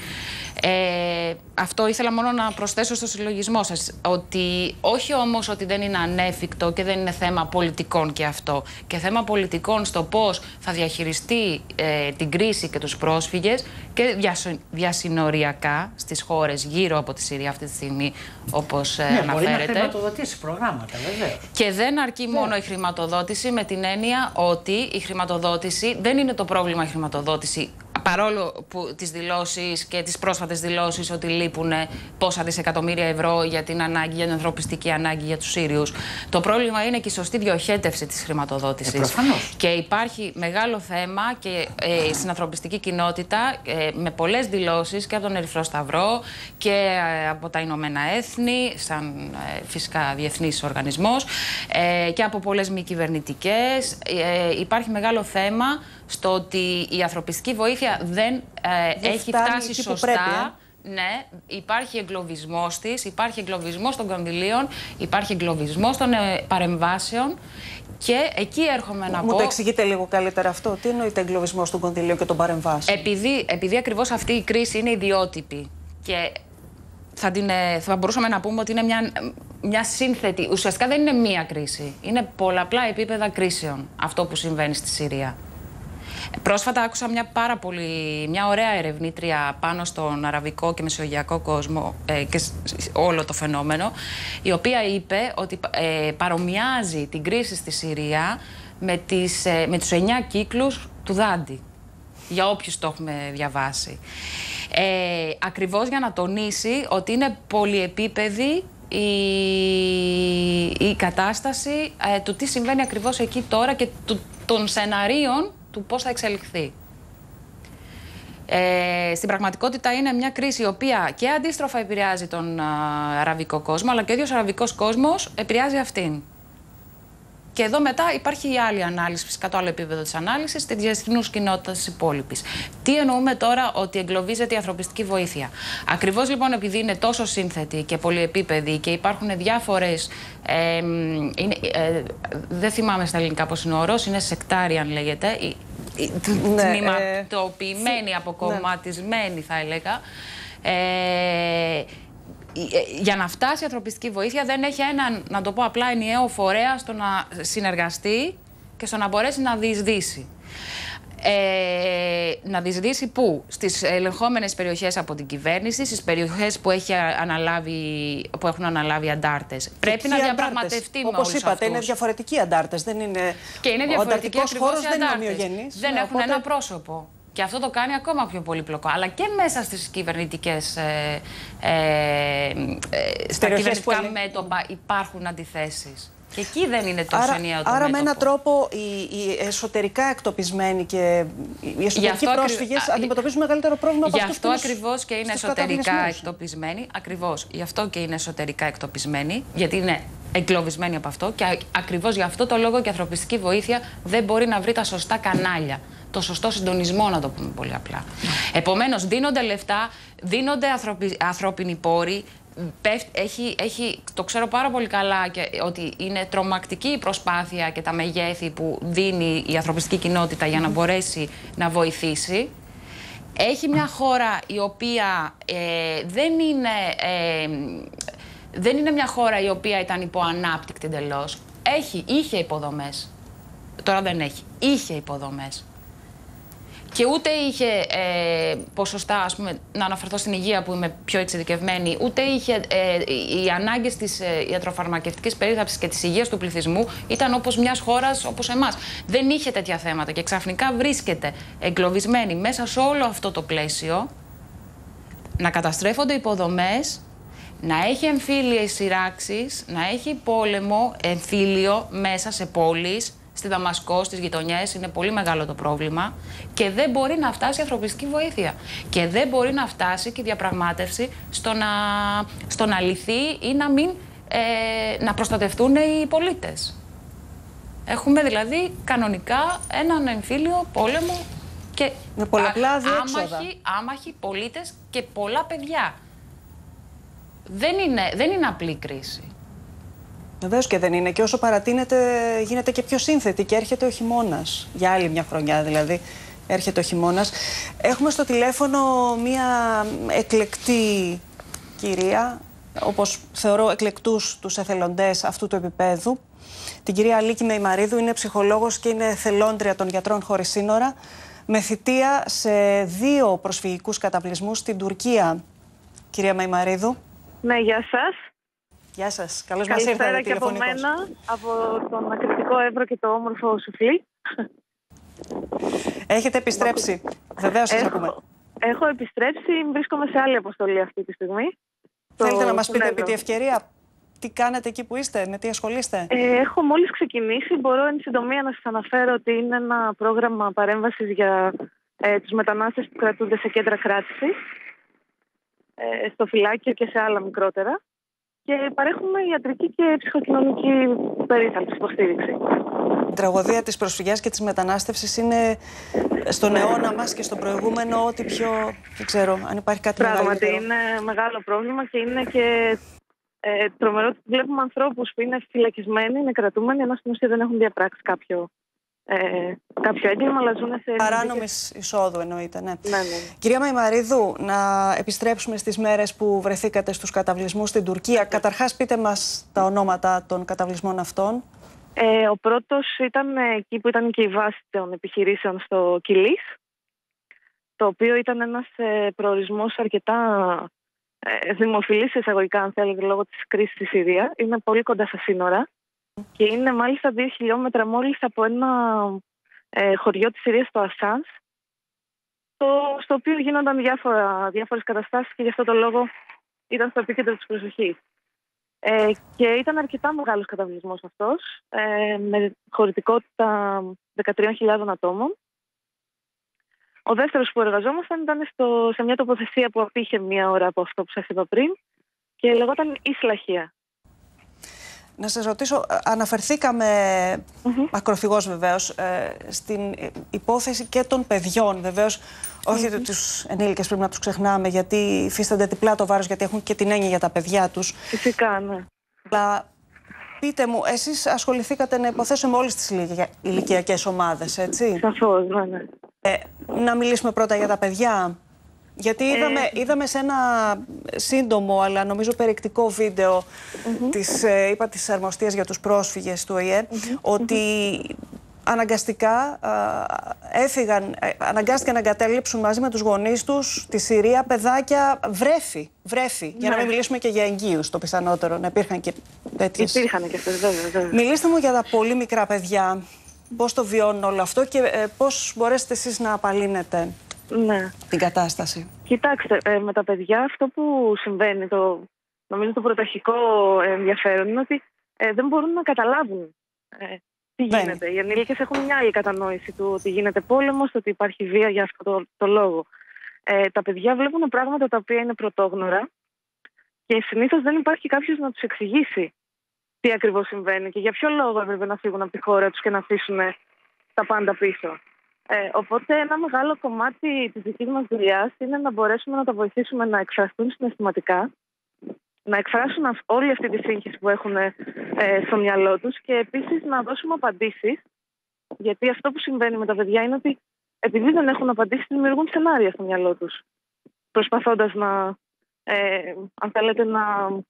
Αυτό ήθελα μόνο να προσθέσω στο συλλογισμό σας, ότι όχι όμως ότι δεν είναι ανέφικτο και δεν είναι θέμα πολιτικών και αυτό, και θέμα πολιτικών στο πώς θα διαχειριστεί την κρίση και τους πρόσφυγες και διασυνοριακά στις χώρες γύρω από τη Συρία αυτή τη στιγμή, όπως αναφέρεται. Μπορεί να χρηματοδοτήσει προγράμματα, βεβαίως. Και δεν αρκεί μόνο η χρηματοδότηση, με την έννοια ότι η χρηματοδότηση δεν είναι το πρόβλημα, η χρηματοδότηση. Παρόλο που τις δηλώσεις και τις πρόσφατες δηλώσεις ότι λείπουν πόσα δισεκατομμύρια ευρώ για την ανάγκη, για την ανθρωπιστική ανάγκη για τους Σύριους, το πρόβλημα είναι και η σωστή διοχέτευση της χρηματοδότησης. Προφανώς. Και υπάρχει μεγάλο θέμα και στην ανθρωπιστική κοινότητα με πολλές δηλώσεις και από τον Ερυθρό Σταυρό και από τα Ηνωμένα Έθνη, σαν φυσικά διεθνής οργανισμός, και από πολλές μη κυβερνητικές. Υπάρχει μεγάλο θέμα στο ότι η ανθρωπιστική βοήθεια δεν έχει φτάσει σωστά. Ναι, υπάρχει εγκλωβισμός της, υπάρχει εγκλωβισμός των κονδυλίων, υπάρχει εγκλωβισμός των παρεμβάσεων και εκεί έρχομαι να πω... Μου το εξηγείτε λίγο καλύτερα αυτό, τι εννοείται εγκλωβισμός των κονδυλίων και των παρεμβάσεων? Επειδή ακριβώς αυτή η κρίση είναι ιδιότυπη και θα μπορούσαμε να πούμε ότι είναι μια σύνθετη, ουσιαστικά δεν είναι μία κρίση, είναι πολλαπλά επίπεδα κρίσεων αυτό που συμβαίνει στη Συρία. Πρόσφατα άκουσα μια ωραία ερευνήτρια πάνω στον αραβικό και μεσογειακό κόσμο και όλο το φαινόμενο, η οποία είπε ότι παρομοιάζει την κρίση στη Συρία με τους 9 κύκλους του Δάντη, για όποιους το έχουμε διαβάσει. Ακριβώς για να τονίσει ότι είναι πολυεπίπεδη η κατάσταση του τι συμβαίνει ακριβώς εκεί τώρα και των σεναρίων του πώς θα εξελιχθεί. Στην πραγματικότητα είναι μια κρίση η οποία και αντίστροφα επηρεάζει τον αραβικό κόσμο, αλλά και ο ίδιος ο αραβικός κόσμος επηρεάζει αυτήν. Και εδώ μετά υπάρχει η άλλη ανάλυση, φυσικά το άλλο επίπεδο της ανάλυσης, της διεθνούς κοινότητας της υπόλοιπης. Τι εννοούμε τώρα ότι εγκλωβίζεται η ανθρωπιστική βοήθεια? Ακριβώς λοιπόν επειδή είναι τόσο σύνθετη και πολυεπίπεδη και υπάρχουν διάφορες. Δεν θυμάμαι στα ελληνικά πώς είναι ο όρος, είναι sectarian λέγεται. Τμηματοποιημένη, αποκομματισμένη θα έλεγα. Για να φτάσει η ανθρωπιστική βοήθεια δεν έχει έναν, να το πω απλά, ενιαίο φορέα στο να συνεργαστεί και στο να μπορέσει να διεισδύσει. Να διεισδύσει πού? Στις ελεγχόμενες περιοχές από την κυβέρνηση, στις περιοχές που έχουν αναλάβει αντάρτες. Πρέπει να διαπραγματευτεί με όλους αυτούς. Όπως είπατε, είναι διαφορετικοί αντάρτες. Δεν είναι... Και είναι διαφορετικοί ακριβώς οι αντάρτες. Δεν έχουν ένα πρόσωπο. Και αυτό το κάνει ακόμα πιο πολύπλοκο. Αλλά και μέσα στις κυβερνητικές, στα κυβερνητικά μέτωπα υπάρχουν αντιθέσεις. Και εκεί δεν είναι τόσο ενιαίο το άρα μέτωπο. Με έναν τρόπο οι εσωτερικά εκτοπισμένοι και οι εσωτερικοί πρόσφυγες αντιμετωπίζουν μεγαλύτερο πρόβλημα από αυτούς. Γι' αυτό ακριβώς και είναι εσωτερικά εκτοπισμένοι. Ακριβώς. Γι' αυτό και είναι εσωτερικά εκτοπισμένοι. Γιατί είναι εγκλωβισμένοι από αυτό. Και ακριβώς γι' αυτό το λόγο και η ανθρωπιστική βοήθεια δεν μπορεί να βρει τα σωστά κανάλια. Το σωστό συντονισμό, να το πούμε πολύ απλά. Επομένως, δίνονται λεφτά, δίνονται ανθρώπινοι πόροι. Το ξέρω πάρα πολύ καλά και ότι είναι τρομακτική η προσπάθεια και τα μεγέθη που δίνει η ανθρωπιστική κοινότητα για να μπορέσει να βοηθήσει. Έχει μια χώρα η οποία δεν είναι μια χώρα η οποία ήταν υποανάπτυκτη εντελώς. Είχε υποδομές. Τώρα δεν έχει. Είχε υποδομές. Και ούτε είχε ποσοστά, ας πούμε, να αναφερθώ στην υγεία που είμαι πιο εξειδικευμένη, ούτε είχε οι ανάγκες της ιατροφαρμακευτικής περίθαλψης και της υγείας του πληθυσμού ήταν όπως μιας χώρας όπως εμάς. Δεν είχε τέτοια θέματα και ξαφνικά βρίσκεται εγκλωβισμένη μέσα σε όλο αυτό το πλαίσιο, να καταστρέφονται υποδομές, να έχει εμφύλιες σειράξεις, να έχει πόλεμο εμφύλιο μέσα σε πόλεις. Στη Δαμασκό, στις γειτονιές, είναι πολύ μεγάλο το πρόβλημα και δεν μπορεί να φτάσει η ανθρωπιστική βοήθεια. Και δεν μπορεί να φτάσει και η διαπραγμάτευση στο να λυθεί ή να προστατευτούν οι πολίτες. Έχουμε δηλαδή κανονικά έναν εμφύλιο πόλεμο και με πολλαπλά διέξοδα. Άμαχοι πολίτες και πολλά παιδιά. Δεν είναι απλή κρίση. Βεβαίως και δεν είναι. Και όσο παρατείνεται, γίνεται και πιο σύνθετη και έρχεται ο χειμώνας. Για άλλη μια χρονιά δηλαδή. Έρχεται ο χειμώνας. Έχουμε στο τηλέφωνο μία εκλεκτή κυρία, όπως θεωρώ εκλεκτούς τους εθελοντές αυτού του επίπεδου. Την κυρία Αλίκη Μεϊμαρίδου, είναι ψυχολόγος και είναι θελόντρια των Γιατρών Χωρίς Σύνορα, με θητεία σε 2 προσφυγικούς καταβλισμούς στην Τουρκία. Κυρία Μεϊμαρίδου. Ναι, γεια σας. Γεια σας. Καλώς μας ήρθατε τηλεφωνικώς. Καλησπέρα και από μένα, από τον ακριτικό Εύρο και το όμορφο Σουφλί. Έχετε επιστρέψει. Βεβαίως σας ακούμε. Έχω επιστρέψει, βρίσκομαι σε άλλη αποστολή αυτή τη στιγμή. Θέλετε να μας πείτε επί τη ευκαιρία τι κάνετε εκεί που είστε, με τι ασχολείστε? Έχω μόλις ξεκινήσει. Μπορώ εν συντομία να σας αναφέρω ότι είναι ένα πρόγραμμα παρέμβασης για τους μετανάστες που κρατούνται σε κέντρα κράτησης, στο φυλάκιο και σε άλλα μικρότερα. Και παρέχουμε ιατρική και ψυχοκοινωνική περίθαλψη, υποστήριξη. Η τραγωδία της προσφυγιάς και της μετανάστευσης είναι στον αιώνα μας και στον προηγούμενο ό,τι πιο... Δεν ξέρω αν υπάρχει κάτι μεγαλύτερο. Πράγματι, είναι μεγάλο πρόβλημα και είναι και τρομερό ότι βλέπουμε ανθρώπους που είναι φυλακισμένοι, είναι κρατούμενοι, ενώ στην ουσία δεν έχουν διαπράξει κάποιο έγκλημα, αλλά ζουν σε... Παράνομης εισόδου εννοείται, ναι. Ναι. Κυρία Μεϊμαρίδου, να επιστρέψουμε στις μέρες που βρεθήκατε στους καταβλισμούς στην Τουρκία. Καταρχάς, πείτε μας τα ονόματα των καταβλισμών αυτών. Ο πρώτος ήταν εκεί που ήταν και η βάση των επιχειρήσεων στο Κιλής, το οποίο ήταν ένας προορισμός αρκετά δημοφιλής εισαγωγικά, αν θέλετε, λόγω της κρίσης στη Συρία. Είναι πολύ κοντά στα σύνορα και είναι μάλιστα 2 χιλιόμετρα μόλις από ένα χωριό της Συρίας, το Ασάνς, στο οποίο γίνονταν διάφορες καταστάσεις και γι' αυτό το λόγο ήταν στο επίκεντρο της προσοχής. Και ήταν αρκετά μεγάλος καταβλισμός αυτός, με χωρητικότητα 13.000 ατόμων. Ο δεύτερος που εργαζόμασταν ήταν σε μια τοποθεσία που απήχε 1 ώρα από αυτό που σας είπα πριν και λεγόταν Ισλαχία. Να σας ρωτήσω, αναφερθήκαμε ακροφυγώς βεβαίως στην υπόθεση και των παιδιών. Βεβαίως, όχι ότι τους ενήλικες πρέπει να τους ξεχνάμε, γιατί υφίστανται διπλά το βάρος, γιατί έχουν και την έννοια για τα παιδιά τους. Φυσικά, ναι. Αλλά πείτε μου, εσείς ασχοληθήκατε να υποθέσω με όλες τις ηλικιακές ομάδες, έτσι? Σαφώς, ναι. Να μιλήσουμε πρώτα για τα παιδιά. Γιατί είδαμε σε ένα σύντομο αλλά νομίζω περιεκτικό βίντεο της αρμοστίας για τους πρόσφυγες του ΟΗΕ ότι αναγκαστικά αναγκάστηκαν να εγκαταλείψουν μαζί με τους γονείς τους τη Συρία παιδάκια βρέφη. Για να μην μιλήσουμε και για εγγύους, το πιθανότερο, να υπήρχαν και τέτοιες. Υπήρχαν και αυτές, βέβαια. Μιλήστε μου για τα πολύ μικρά παιδιά. Πώς το βιώνουν όλο αυτό και πώς μπορέσετε εσείς να απαλύνετε την κατάσταση? Κοιτάξτε, με τα παιδιά αυτό που συμβαίνει, νομίζω το πρωταρχικό ενδιαφέρον είναι ότι δεν μπορούν να καταλάβουν τι γίνεται. Οι ενήλικες έχουν μια άλλη κατανόηση του ότι γίνεται πόλεμος, ότι υπάρχει βία για αυτό το λόγο. Τα παιδιά βλέπουν πράγματα τα οποία είναι πρωτόγνωρα και συνήθως δεν υπάρχει κάποιος να τους εξηγήσει τι ακριβώς συμβαίνει και για ποιο λόγο έπρεπε να φύγουν από τη χώρα τους και να αφήσουν τα πάντα πίσω. Οπότε ένα μεγάλο κομμάτι της δικής μας δουλειάς είναι να μπορέσουμε να τα βοηθήσουμε να εκφραστούν συναισθηματικά, να εκφράσουν όλη αυτή τη σύγχυση που έχουν στο μυαλό τους και επίσης να δώσουμε απαντήσεις, γιατί αυτό που συμβαίνει με τα παιδιά είναι ότι επειδή δεν έχουν απαντήσεις δημιουργούν σενάρια στο μυαλό τους, προσπαθώντας να, αν θέλετε, να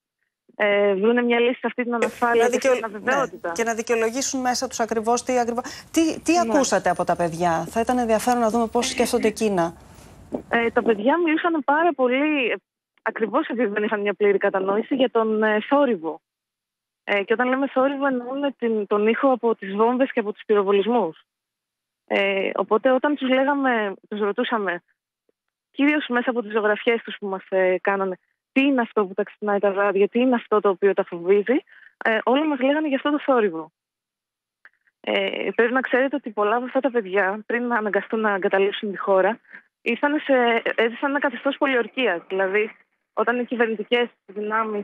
βρουν μια λύση σε αυτή την ανασφάλεια και την αβεβαιότητα. Ναι, και να δικαιολογήσουν μέσα τους ακριβώς τι ακούσατε από τα παιδιά. Θα ήταν ενδιαφέρον να δούμε πώς σκέφτονται εκείνα. Τα παιδιά μιλούσαν πάρα πολύ, ακριβώς επειδή δεν είχαν μια πλήρη κατανόηση, για τον θόρυβο. Και όταν λέμε θόρυβο εννοούμε τον ήχο από τις βόμβες και από τους πυροβολισμούς. Οπότε όταν τους ρωτούσαμε, κυρίως μέσα από τις ζωγραφιές τους που μας κάνανε, τι είναι αυτό που τα ξυπνάει τα βράδια, τι είναι αυτό το οποίο τα φοβίζει, όλοι μας λέγανε για αυτό το θόρυβο. Πρέπει να ξέρετε ότι πολλά από αυτά τα παιδιά, πριν να αναγκαστούν να εγκαταλείψουν τη χώρα, έζησαν ένα καθεστώς πολιορκίας. Δηλαδή, όταν οι κυβερνητικές δυνάμεις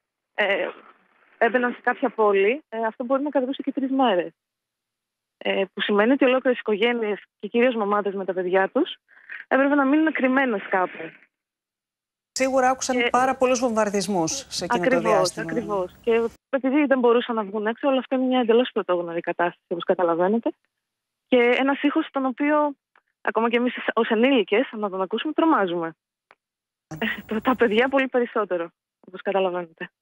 έμπαιναν σε κάποια πόλη, αυτό μπορεί να κρατούσε και 3 μέρες. Που σημαίνει ότι ολόκληρες οικογένειες και κυρίως μαμάδες με τα παιδιά τους έπρεπε να μείνουν κρυμμένες κάπου. Σίγουρα άκουσαν πάρα πολλούς βομβαρδισμούς σε εκείνο το διάστημα. Ακριβώς. Και επειδή δεν μπορούσαν να βγουν έξω, όλα αυτά είναι μια εντελώς πρωτόγνωρη κατάσταση, όπως καταλαβαίνετε. Και ένας ήχος τον οποίο ακόμα και εμείς ως ενήλικες, να τον ακούσουμε, τρομάζουμε. Τα παιδιά πολύ περισσότερο, όπως καταλαβαίνετε.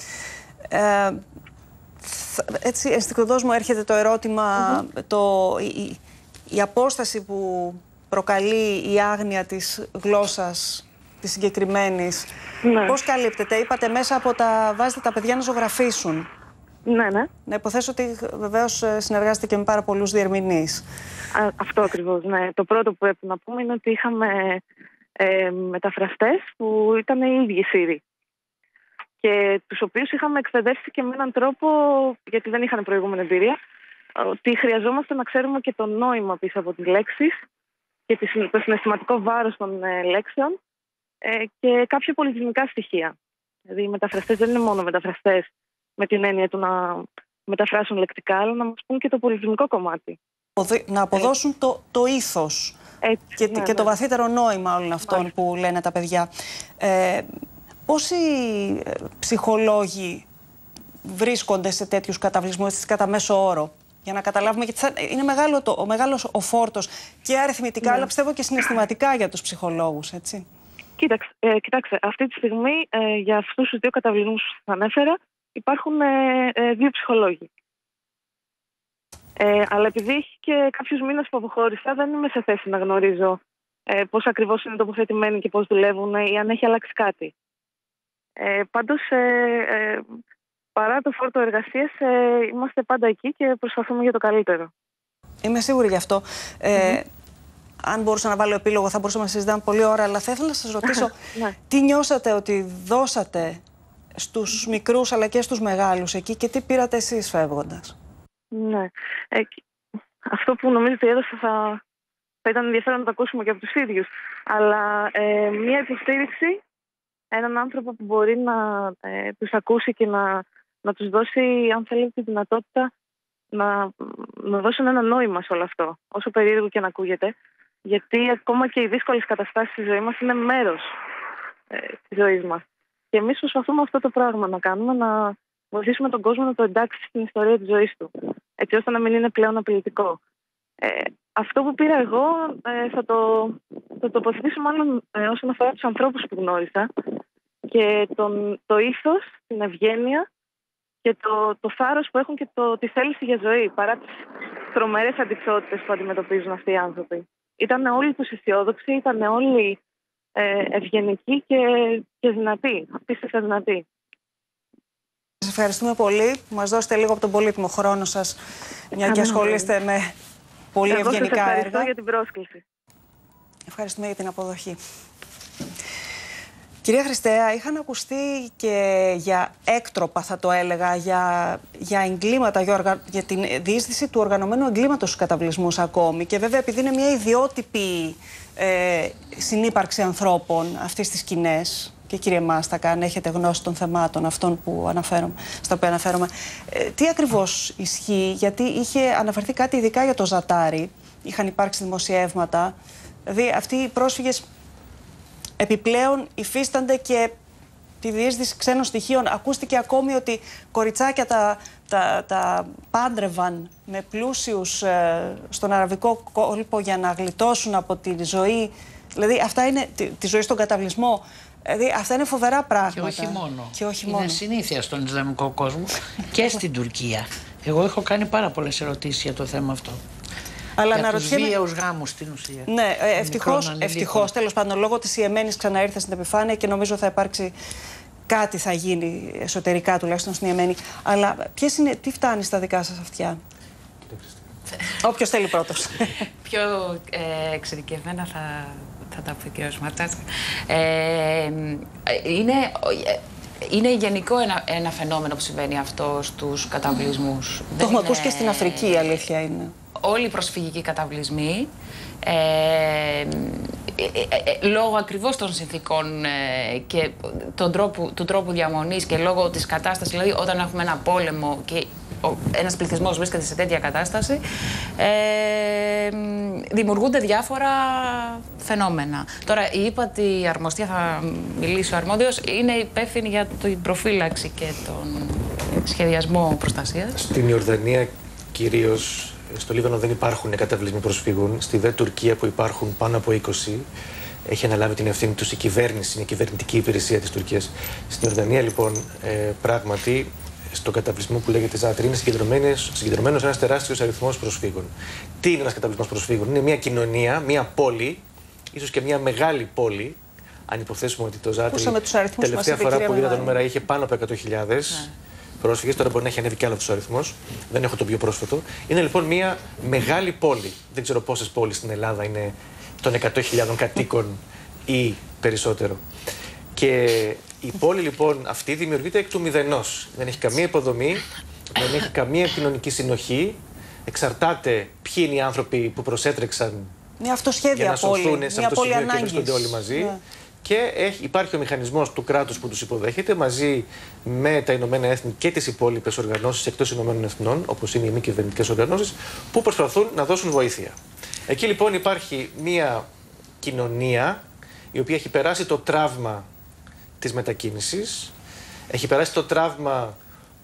Έτσι, ενστικτωδώς μου έρχεται το ερώτημα, η απόσταση που προκαλεί η άγνοια της γλώσσας της συγκεκριμένης. Ναι. Πώς καλύπτεται? Είπατε μέσα από βάζετε τα παιδιά να ζωγραφίσουν. Ναι, ναι. Να υποθέσω ότι βεβαίως συνεργάζεται και με πάρα πολλούς διερμηνείς. Αυτό ακριβώς, ναι. Το πρώτο που πρέπει να πούμε είναι ότι είχαμε μεταφραστές που ήταν οι ίδιοι Σύριοι. Και τους οποίους είχαμε εκπαιδεύσει και με έναν τρόπο, γιατί δεν είχαν προηγούμενη εμπειρία, ότι χρειαζόμαστε να ξέρουμε και το νόημα πίσω από τις λέξεις και το συναισθηματικό βάρος των λέξεων και κάποια πολιτισμικά στοιχεία. Δηλαδή οι μεταφραστές δεν είναι μόνο μεταφραστές με την έννοια του να μεταφράσουν λεκτικά, αλλά να μας πούν και το πολιτισμικό κομμάτι. Να αποδώσουν το ήθος και το βαθύτερο νόημα όλων αυτών που λένε τα παιδιά. Πόσοι ψυχολόγοι βρίσκονται σε τέτοιους καταβλισμούς, κατά μέσο όρο, για να καταλάβουμε, γιατί είναι μεγάλος ο φόρτος και αριθμητικά, αλλά πιστεύω και συναισθηματικά για τους ψυχολόγους, έτσι. Κοιτάξτε, αυτή τη στιγμή για αυτούς τους δύο καταβλισμούς που σας ανέφερα υπάρχουν 2 ψυχολόγοι. Αλλά επειδή έχει και κάποιους μήνες που αποχώρησα, δεν είμαι σε θέση να γνωρίζω πώς ακριβώς είναι τοποθετημένοι και πώς δουλεύουν ή αν έχει αλλάξει κάτι. Πάντως, παρά το φόρτο εργασίας, είμαστε πάντα εκεί και προσπαθούμε για το καλύτερο. Είμαι σίγουρη γι' αυτό. Αν μπορούσα να βάλω επίλογο, θα μπορούσαμε να συζητάμε πολλή ώρα, αλλά θα ήθελα να σας ρωτήσω τι νιώσατε ότι δώσατε στους μικρούς αλλά και στους μεγάλους εκεί και τι πήρατε εσείς φεύγοντας? Ναι. Αυτό που νομίζω ότι έδωσα θα ήταν ενδιαφέρον να το ακούσουμε και από τους ίδιους. Αλλά μια υποστήριξη, έναν άνθρωπο που μπορεί να τους ακούσει και να τους δώσει, αν θέλετε, τη δυνατότητα να δώσουν ένα νόημα σε όλο αυτό, όσο περίεργο και να ακούγεται. Γιατί ακόμα και οι δύσκολες καταστάσεις στη ζωή μας είναι μέρος της ζωής μας. Και εμείς προσπαθούμε αυτό το πράγμα να κάνουμε, να βοηθήσουμε τον κόσμο να το εντάξει στην ιστορία της ζωής του, έτσι ώστε να μην είναι πλέον απειλητικό. Αυτό που πήρα εγώ θα το τοποθετήσω μάλλον όσον αφορά τους ανθρώπους που γνώρισα και το ήθος, την ευγένεια και το θάρρος που έχουν και τη θέληση για ζωή, παρά τις τρομερές αντιξότητες που αντιμετωπίζουν αυτοί οι άνθρωποι. Ήταν όλοι τους αισιόδοξοι, ήταν όλοι ευγενικοί και δυνατοί, απίστευτα δυνατοί. Σας ευχαριστούμε πολύ που μας δώσετε λίγο από τον πολύτιμο χρόνο σας, μια και ασχολείστε με πολύ ευγενικά έργα. Σας ευχαριστώ για την πρόσκληση. Ευχαριστούμε για την αποδοχή. Κυρία Χριστέα, είχαν ακουστεί και για έκτροπα, θα το έλεγα, για εγκλήματα, για την διείσδυση του οργανωμένου εγκλήματος στους καταβλισμούς ακόμη. Και βέβαια, επειδή είναι μια ιδιότυπη συνύπαρξη ανθρώπων αυτής της σκηνές, και κύριε Μάστακα, αν έχετε γνώση των θεμάτων αυτών στα οποία αναφέρομαι, τι ακριβώς ισχύει? Γιατί είχε αναφερθεί κάτι ειδικά για το Ζατάρι, είχαν υπάρξει δημοσιεύματα, δηλαδή αυτοί οι πρόσφυγες επιπλέον υφίστανται και τη διείσδυση ξένων στοιχείων. Ακούστηκε ακόμη ότι κοριτσάκια τα πάντρευαν με πλούσιους στον αραβικό κόλπο για να γλιτώσουν από τη ζωή. Δηλαδή αυτά είναι τη ζωή στον καταβλισμό. Δηλαδή αυτά είναι φοβερά πράγματα. Και όχι μόνο. Είναι συνήθεια στον Ισλαμικό κόσμο και στην Τουρκία. Εγώ έχω κάνει πάρα πολλές ερωτήσεις για το θέμα αυτό. Αλλά για τους βίαιους γάμους στην ουσία. Ναι, ευτυχώς, τέλος πάντων, λόγω της Ιεμένης ξαναήρθε στην επιφάνεια και νομίζω θα υπάρξει κάτι, θα γίνει εσωτερικά τουλάχιστον στην Ιεμένη. Αλλά τι φτάνει στα δικά σας αυτιά? Όποιος θέλει πρώτος. Πιο εξειδικευμένα θα τα πει ο κ. Ματσάσκα. Είναι γενικό ένα φαινόμενο που συμβαίνει αυτό στους καταβλισμούς. Το έχουμε ακούσει και στην Αφρική, η αλήθεια είναι. Όλοι οι προσφυγικοί καταβλισμοί, λόγω ακριβώς των συνθήκων και του τρόπου διαμονής και λόγω της κατάστασης, δηλαδή όταν έχουμε ένα πόλεμο και ένας πληθυσμός βρίσκεται σε τέτοια κατάσταση, δημιουργούνται διάφορα φαινόμενα. Τώρα, η ύπατη αρμοστία, θα μιλήσει ο αρμόδιος, είναι υπεύθυνη για την προφύλαξη και τον σχεδιασμό προστασίας. Στην Ιορδανία κυρίως, στο Λίβανο δεν υπάρχουν καταβλισμοί προσφύγων. Στη δε Τουρκία που υπάρχουν πάνω από 20, έχει αναλάβει την ευθύνη τους η κυβέρνηση, η κυβερνητική υπηρεσία της Τουρκίας. Στην Ιορδανία λοιπόν πράγματι στον καταβλισμό που λέγεται Ζάτρι είναι συγκεντρωμένος ένας τεράστιος αριθμός προσφύγων. Τι είναι ένας καταβλισμός προσφύγων? Είναι μια κοινωνία, μια πόλη, ίσως και μια μεγάλη πόλη. Αν υποθέσουμε ότι το Ζάτρι τελευταία φορά που είδα τα νούμερα είχε πάνω από 100.000 πρόσφυγες, τώρα μπορεί να έχει ανέβει κι άλλο αυτός ο αριθμός. Δεν έχω το πιο πρόσφατο. Είναι λοιπόν μια μεγάλη πόλη. Δεν ξέρω πόσες πόλεις στην Ελλάδα είναι των 100.000 κατοίκων ή περισσότερο. Και η πόλη λοιπόν αυτή δημιουργείται εκ του μηδενός. Δεν έχει καμία υποδομή, δεν έχει καμία κοινωνική συνοχή. Εξαρτάται ποιοι είναι οι άνθρωποι που προσέτρεξαν μια αυτοσχέδια για να σωθούν σε αυτό το σημείο και βρίσκονται όλοι μαζί. Ναι. Και υπάρχει ο μηχανισμός του κράτους που τους υποδέχεται μαζί με τα Ηνωμένα Έθνη και τις υπόλοιπες οργανώσεις εκτός Ηνωμένων Εθνών, όπως είναι οι μη κυβερνητικές οργανώσεις, που προσπαθούν να δώσουν βοήθεια. Εκεί λοιπόν υπάρχει μια κοινωνία η οποία έχει περάσει το τραύμα της μετακίνησης, έχει περάσει το τραύμα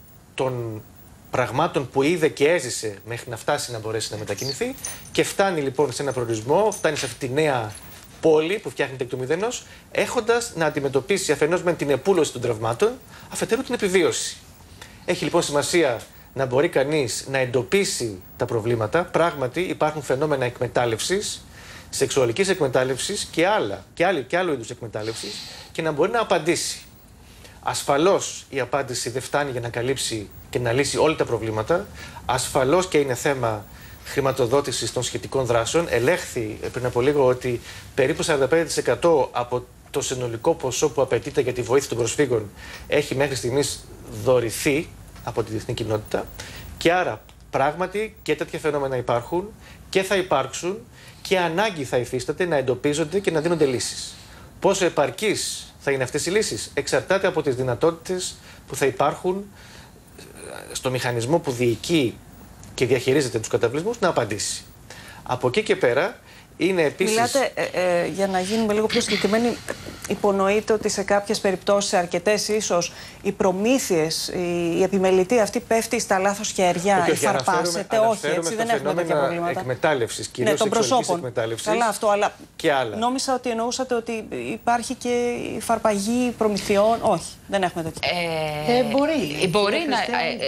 των πραγμάτων που είδε και έζησε μέχρι να φτάσει να μπορέσει να μετακινηθεί και φτάνει λοιπόν σε ένα προορισμό, φτάνει σε αυτή τη νέα πόλη που φτιάχνεται εκ του μηδενός, έχοντας να αντιμετωπίσει αφενός με την επούλωση των τραυμάτων, αφετέρου την επιβίωση. Έχει λοιπόν σημασία να μπορεί κανείς να εντοπίσει τα προβλήματα. Πράγματι υπάρχουν φαινόμενα εκμετάλλευσης, σεξουαλικής εκμετάλλευσης και άλλου είδους εκμετάλλευσης και να μπορεί να απαντήσει. Ασφαλώς η απάντηση δεν φτάνει για να καλύψει και να λύσει όλα τα προβλήματα. Ασφαλώς και είναι θέμα χρηματοδότησης των σχετικών δράσεων. Ελέγχθη πριν από λίγο ότι περίπου 45% από το συνολικό ποσό που απαιτείται για τη βοήθεια των προσφύγων έχει μέχρι στιγμής δωρηθεί από τη διεθνή κοινότητα. Και άρα πράγματι και τέτοια φαινόμενα υπάρχουν και θα υπάρξουν και ανάγκη θα υφίσταται να εντοπίζονται και να δίνονται λύσεις. Πόσο επαρκείς θα είναι αυτές οι λύσεις εξαρτάται από τις δυνατότητες που θα υπάρχουν στο μηχανισμό που διοικεί και διαχειρίζεται τους καταβλισμούς να απαντήσει. Από εκεί και πέρα είναι επίσης... Μιλάτε, για να γίνουμε λίγο πιο συγκεκριμένοι, υπονοείτε ότι σε κάποιες περιπτώσεις, σε αρκετές ίσως, οι προμήθειες, η επιμελητή αυτή πέφτει στα λάθος χέρια, υφαρπάσεται, όχι, έτσι δεν έχουμε τέτοια προβλήματα. Εκμετάλλευσης, κυρίως σεξουαλικής εκμετάλλευσης. Καλά αυτό, αλλά και άλλα. Νόμιζα ότι εννοούσατε ότι υπάρχει και η φαρπαγή προμηθειών. Όχι, δεν έχουμε τέτοια. Μπορεί να...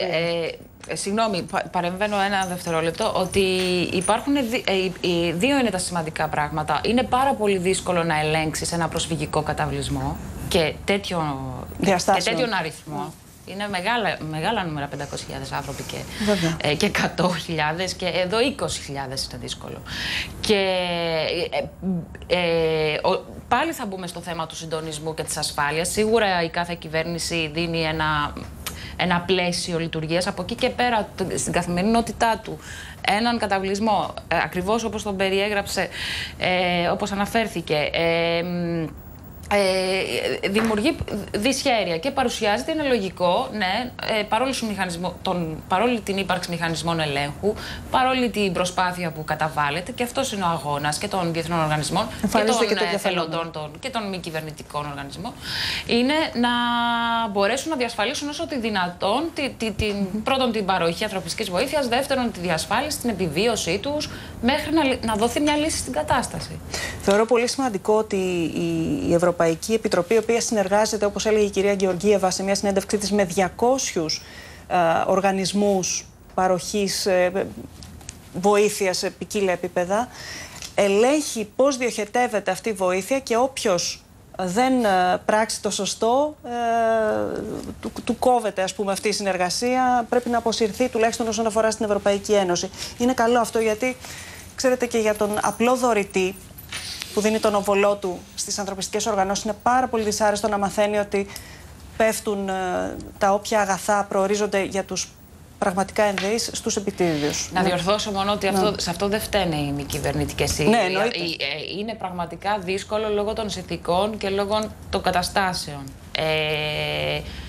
Συγγνώμη, παρεμβαίνω ένα δευτερόλεπτο, ότι υπάρχουν δύο είναι τα σημαντικά πράγματα. Είναι πάρα πολύ δύσκολο να ελέγξεις ένα προσφυγικό καταβλισμό και τέτοιον αριθμό. Είναι μεγάλα νούμερα, 500.000 άνθρωποι και 100.000 και εδώ 20.000 είναι δύσκολο. Και πάλι θα μπούμε στο θέμα του συντονισμού και της ασφάλειας. Σίγουρα η κάθε κυβέρνηση δίνει ένα πλαίσιο λειτουργίας. Από εκεί και πέρα, στην καθημερινότητά του, έναν καταβλισμό, ακριβώς όπως τον περιέγραψε, όπως αναφέρθηκε, δημιουργεί δυσχέρεια και παρουσιάζεται, είναι λογικό, ναι, παρόλη την ύπαρξη μηχανισμών ελέγχου, παρόλη την προσπάθεια που καταβάλλεται, και αυτός είναι ο αγώνας και των διεθνών οργανισμών και των εθελοντών και των μη κυβερνητικών οργανισμών, είναι να μπορέσουν να διασφαλίσουν όσο το δυνατόν πρώτον την παροχή ανθρωπιστικής βοήθειας, δεύτερον τη διασφάλιση, την επιβίωσή τους, μέχρι να δοθεί μια λύση στην κατάσταση. Θεωρώ πολύ σημαντικό ότι η Ευρωπαϊκή Επιτροπή, η οποία συνεργάζεται, όπως έλεγε η κυρία Γεωργίευα σε μια συνέντευξή της, με 200 οργανισμούς παροχής βοήθειας σε ποικίλα επίπεδα, ελέγχει πώς διοχετεύεται αυτή η βοήθεια και όποιος δεν πράξει το σωστό, του κόβεται, ας πούμε, αυτή η συνεργασία, πρέπει να αποσυρθεί, τουλάχιστον όσον αφορά στην Ευρωπαϊκή Ένωση. Είναι καλό αυτό, γιατί ξέρετε, και για τον απλό δωρητή που δίνει τον οβολό του στις ανθρωπιστικές οργανώσεις, είναι πάρα πολύ δυσάρεστο να μαθαίνει ότι πέφτουν τα όποια αγαθά προορίζονται για τους πραγματικά ενδεείς στους επιτίδιους. Να διορθώσω μόνο ότι σε αυτό δεν φταίνε οι μη κυβερνητικές. Είναι πραγματικά δύσκολο λόγω των συνθηκών και λόγω των καταστάσεων.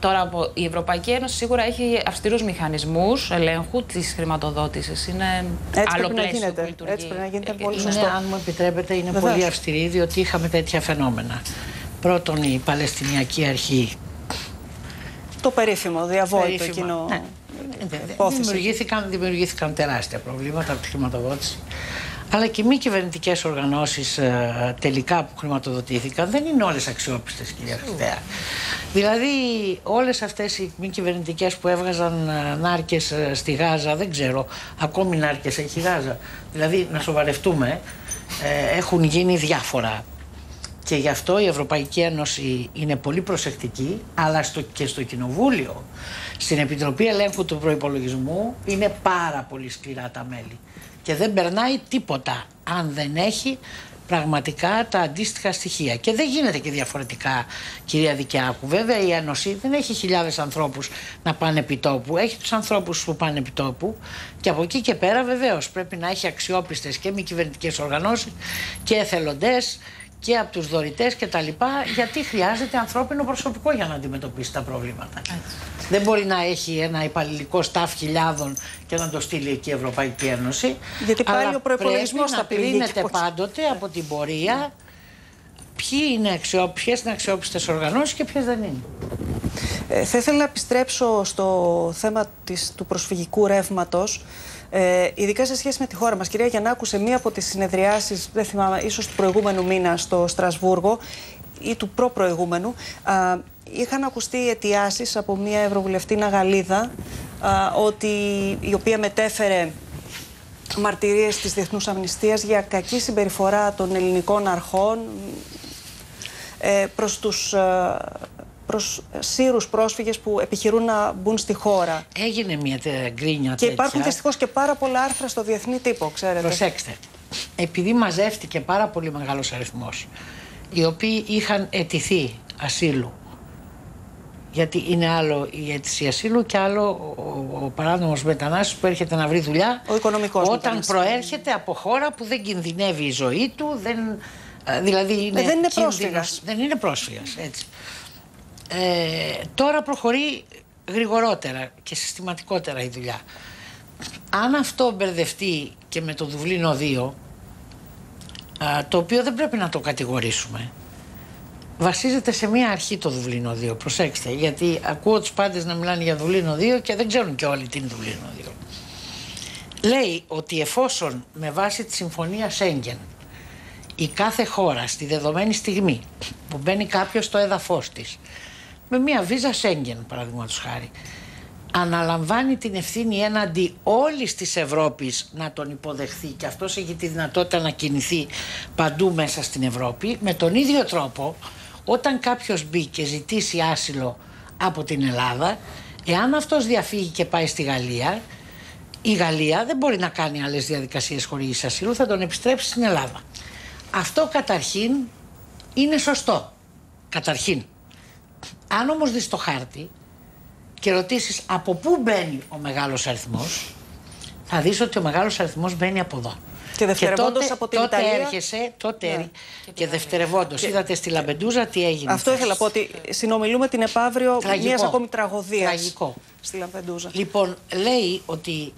Τώρα, η Ευρωπαϊκή Ένωση σίγουρα έχει αυστηρούς μηχανισμούς ελέγχου της χρηματοδότησης. Είναι άλλο πλαίσιο που λειτουργεί. Έτσι πρέπει να γίνεται, πολύ σωστό. Αν μου επιτρέπετε, είναι πολύ αυστηρή, διότι είχαμε τέτοια φαινόμενα. Πρώτον, η Παλαιστινιακή Αρχή. Το περίφημο, διαβόητο εκείνο. Ναι. Δημιουργήθηκαν τεράστια προβλήματα από τη χρηματοδότηση. Αλλά και μη κυβερνητικές οργανώσεις τελικά που χρηματοδοτήθηκαν δεν είναι όλες αξιόπιστες, κυρία Χριστέα. Δηλαδή, όλες αυτές οι μη κυβερνητικές που έβγαζαν νάρκες στη Γάζα, δεν ξέρω, ακόμη νάρκες έχει η Γάζα. Δηλαδή, να σοβαρευτούμε, έχουν γίνει διάφορα. Και γι' αυτό η Ευρωπαϊκή Ένωση είναι πολύ προσεκτική, αλλά και στο Κοινοβούλιο, στην Επιτροπή Ελέγχου του Προϋπολογισμού, είναι πάρα πολύ σκληρά τα μέλη. Και δεν περνάει τίποτα αν δεν έχει πραγματικά τα αντίστοιχα στοιχεία. Και δεν γίνεται και διαφορετικά, κυρία Δικιάκου. Βέβαια η Ένωση δεν έχει χιλιάδες ανθρώπους να πάνε επί τόπου. Έχει τους ανθρώπους που πάνε επί τόπου και από εκεί και πέρα βεβαίως πρέπει να έχει αξιόπιστες και μη κυβερνητικές οργανώσεις και εθελοντές και από τους δωρητές και τα λοιπά, γιατί χρειάζεται ανθρώπινο προσωπικό για να αντιμετωπίσει τα προβλήματα. Δεν μπορεί να έχει ένα υπαλληλικό staff χιλιάδων και να το στείλει εκεί η Ευρωπαϊκή Ένωση. Γιατί πάλι ο προϋπολογισμός θα κρίνεται πάντοτε από την πορεία ποιες είναι αξιόπιστες οργανώσεις και ποιες δεν είναι. Θα ήθελα να επιστρέψω στο θέμα του προσφυγικού ρεύματος. Ειδικά σε σχέση με τη χώρα μας. Κυρία Γιαννάκου, σε μία από τις συνεδριάσεις, δεν θυμάμαι, ίσως του προηγούμενου μήνα στο Στρασβούργο ή του προπροηγούμενου, είχαν ακουστεί αιτιάσεις από μία Ευρωβουλευτήνα Γαλλίδα, η οποία μετέφερε μαρτυρίες της Διεθνούς Αμνηστίας για κακή συμπεριφορά των ελληνικών αρχών προς Σύρους πρόσφυγες που επιχειρούν να μπουν στη χώρα. Έγινε μια γκρίνια τέτοια. Και υπάρχουν δυστυχώς και πάρα πολλά άρθρα στο διεθνή τύπο, ξέρετε. Προσέξτε, επειδή μαζεύτηκε πάρα πολύ μεγάλος αριθμός, οι οποίοι είχαν αιτηθεί ασύλου, γιατί είναι άλλο η αίτηση ασύλου και άλλο ο παράνομος μετανάστης που έρχεται να βρει δουλειά, ο οικονομικός όταν προέρχεται από χώρα που δεν κινδυνεύει η ζωή του, δηλαδή δεν είναι πρόσφυγας. Δεν είναι πρόσφυγας, έτσι. Τώρα προχωρεί γρηγορότερα και συστηματικότερα η δουλειά. Αν αυτό μπερδευτεί και με το Δουβλίνο 2, το οποίο δεν πρέπει να το κατηγορήσουμε, βασίζεται σε μία αρχή το Δουβλίνο 2. Προσέξτε, γιατί ακούω τους πάντες να μιλάνε για Δουβλίνο 2 και δεν ξέρουν και όλοι τι είναι Δουβλίνο 2. Λέει ότι εφόσον με βάση τη Συμφωνία Σέγγεν η κάθε χώρα στη δεδομένη στιγμή που μπαίνει κάποιος στο έδαφος της με μία βίζα Σέγγεν, παραδείγματος χάρη, αναλαμβάνει την ευθύνη έναντι όλης της Ευρώπης να τον υποδεχθεί και αυτός έχει τη δυνατότητα να κινηθεί παντού μέσα στην Ευρώπη, με τον ίδιο τρόπο όταν κάποιος μπει και ζητήσει άσυλο από την Ελλάδα, εάν αυτός διαφύγει και πάει στη Γαλλία, η Γαλλία δεν μπορεί να κάνει άλλες διαδικασίες χορήγησης ασύλου, θα τον επιστρέψει στην Ελλάδα. Αυτό καταρχήν είναι σωστό. Καταρχήν. Αν όμως δεις το χάρτη και ρωτήσεις από πού μπαίνει ο μεγάλος αριθμός, θα δεις ότι ο μεγάλος αριθμός μπαίνει από εδώ. Και δευτερευόντως από την Ιταλία. Τότε και δευτερευόντως. Είδατε στη Λαμπεντούζα τι έγινε. Αυτό ήθελα να πω, ότι συνομιλούμε την επαύριο μιας ακόμη τραγωδίας. Τραγικό. Στη Λαμπεντούζα. Λοιπόν, λέει ότι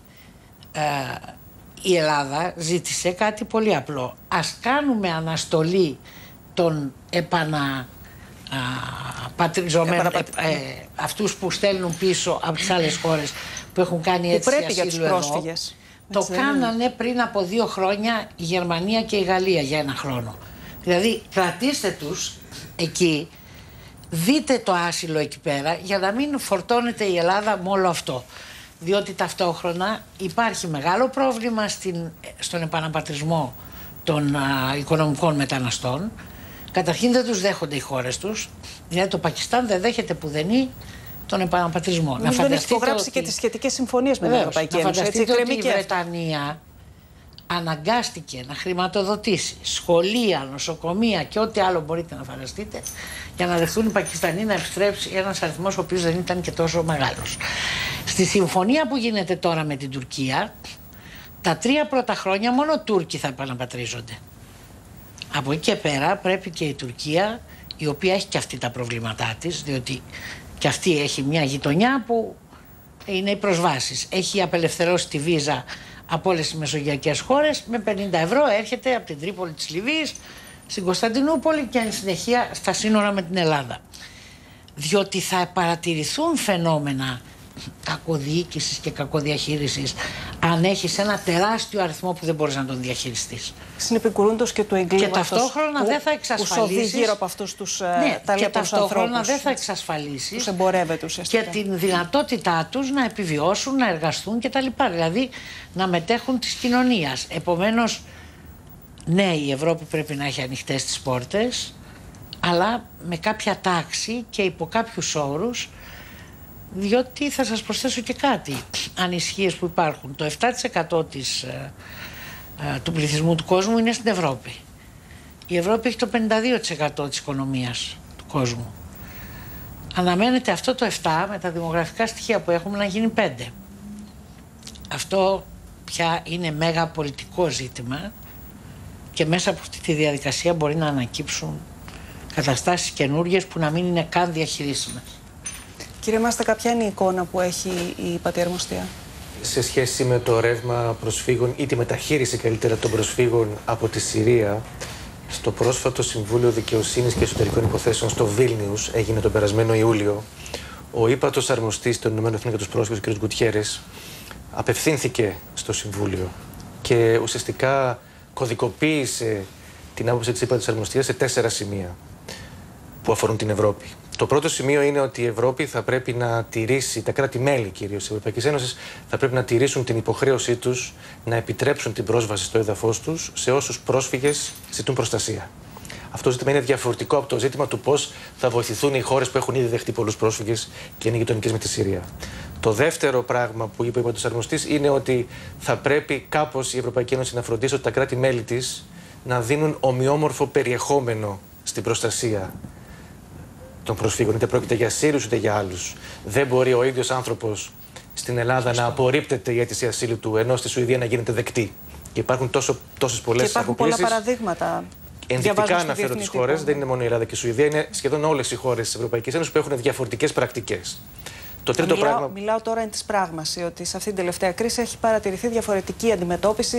η Ελλάδα ζήτησε κάτι πολύ απλό. Ας κάνουμε αναστολή των πατριζομένων, αυτούς που στέλνουν πίσω από τις άλλες χώρες που έχουν κάνει αίτηση ασύλου εδώ. Το κάνανε πριν από 2 χρόνια η Γερμανία και η Γαλλία για 1 χρόνο. Δηλαδή κρατήστε τους εκεί, δείτε το άσυλο εκεί πέρα για να μην φορτώνεται η Ελλάδα με όλο αυτό. Διότι ταυτόχρονα υπάρχει μεγάλο πρόβλημα στον επαναπατρισμό των οικονομικών μεταναστών. Καταρχήν δεν τους δέχονται οι χώρες τους, δηλαδή το Πακιστάν δεν δέχεται πουδενή τον επαναπατρισμό. Δεν έχει υπογράψει και τις σχετικές συμφωνίες με την Ευρωπαϊκή Ένωση. Να φανταστείτε ότι η Βρετανία αναγκάστηκε να χρηματοδοτήσει σχολεία, νοσοκομεία και ό,τι άλλο μπορείτε να φανταστείτε για να δεχθούν οι Πακιστανοί να επιστρέψει ένας αριθμός ο οποίος δεν ήταν και τόσο μεγάλος. Στη συμφωνία που γίνεται τώρα με την Τουρκία, τα 3 πρώτα χρόνια μόνο Τούρκοι θα επαναπατρίζονται. Από εκεί και πέρα πρέπει και η Τουρκία, η οποία έχει και αυτή τα προβλήματά της, διότι Και αυτή έχει μια γειτονιά που είναι οι προσβάσεις. Έχει απελευθερώσει τη βίζα από όλες τις μεσογειακές χώρες. Με 50 ευρώ έρχεται από την Τρίπολη της Λιβύης στην Κωνσταντινούπολη και εν συνεχεία στα σύνορα με την Ελλάδα. Διότι θα παρατηρηθούν φαινόμενα κακοδιοίκησης και κακοδιαχείρισης αν έχεις ένα τεράστιο αριθμό που δεν μπορείς να τον διαχειριστείς. Συνεπικουρούντος και του εγκλήματος. Και ταυτόχρονα δεν θα εξασφαλίσεις. Γύρω από αυτούς τους και ταυτόχρονα δεν θα εξασφαλίσεις. Τους εμπορεύεται ουσιαστικά. Και την δυνατότητά τους να επιβιώσουν, να εργαστούν κτλ. Δηλαδή να μετέχουν της κοινωνίας. Επομένως, ναι, η Ευρώπη πρέπει να έχει ανοιχτές τις πόρτες, αλλά με κάποια τάξη και υπό κάποιους όρους. Διότι θα σας προσθέσω και κάτι, ανησυχίες που υπάρχουν. Το 7% του πληθυσμού του κόσμου είναι στην Ευρώπη. Η Ευρώπη έχει το 52% της οικονομίας του κόσμου. Αναμένεται αυτό το 7% με τα δημογραφικά στοιχεία που έχουμε να γίνει 5%. Αυτό πια είναι μέγα πολιτικό ζήτημα και μέσα από αυτή τη διαδικασία μπορεί να ανακύψουν καταστάσεις καινούργιες που να μην είναι καν διαχειρίσιμες. Κύριε Μάστα, ποια είναι η εικόνα που έχει η Πατιαρμοστία σε σχέση με το ρεύμα προσφύγων ή τη μεταχείριση καλύτερα των προσφύγων από τη Συρία? Στο πρόσφατο Συμβούλιο Δικαιοσύνης και Εσωτερικών Υποθέσεων στο Βίλνιους, έγινε τον περασμένο Ιούλιο, ο ύπατος αρμοστής των ΗΠΑ για τους πρόσφυγες, ο κ. Γκουτιέρες, απευθύνθηκε στο Συμβούλιο και ουσιαστικά κωδικοποίησε την άποψη της ύπατης αρμοστίας σε 4 σημεία που αφορούν την Ευρώπη. Το πρώτο σημείο είναι ότι η Ευρώπη θα πρέπει να τηρήσει, τα κράτη-μέλη κυρίως της Ευρωπαϊκής Ένωσης, θα πρέπει να τηρήσουν την υποχρέωσή τους να επιτρέψουν την πρόσβαση στο έδαφος τους σε όσους πρόσφυγες ζητούν προστασία. Αυτό το ζήτημα είναι διαφορετικό από το ζήτημα του πώς θα βοηθηθούν οι χώρες που έχουν ήδη δεχτεί πολλούς πρόσφυγες και είναι γειτονικές με τη Συρία. Το δεύτερο πράγμα που είπε ο αρμοστής είναι ότι θα πρέπει κάπως η Ευρωπαϊκή Ένωση να φροντίσει ότι τα κράτη-μέλη της να δίνουν ομοιόμορφο περιεχόμενο στην προστασία των προσφύγων, είτε πρόκειται για Σύριους είτε για άλλους. Δεν μπορεί ο ίδιος άνθρωπος στην Ελλάδα να απορρίπτεται η αίτηση ασύλου του, ενώ στη Σουηδία να γίνεται δεκτή. Και υπάρχουν τόσες πολλές αποκλίσεις. Υπάρχουν πολλά παραδείγματα. Ενδεικτικά αναφέρω τις χώρες, δεν είναι μόνο η Ελλάδα και η Σουηδία, είναι σχεδόν όλες οι χώρες της Ευρωπαϊκής Ένωσης που έχουν διαφορετικές πρακτικές. Το τρίτο πράγμα. Μιλάω τώρα εν της πράγμαση, ότι σε αυτήν την τελευταία κρίση έχει παρατηρηθεί διαφορετική αντιμετώπιση.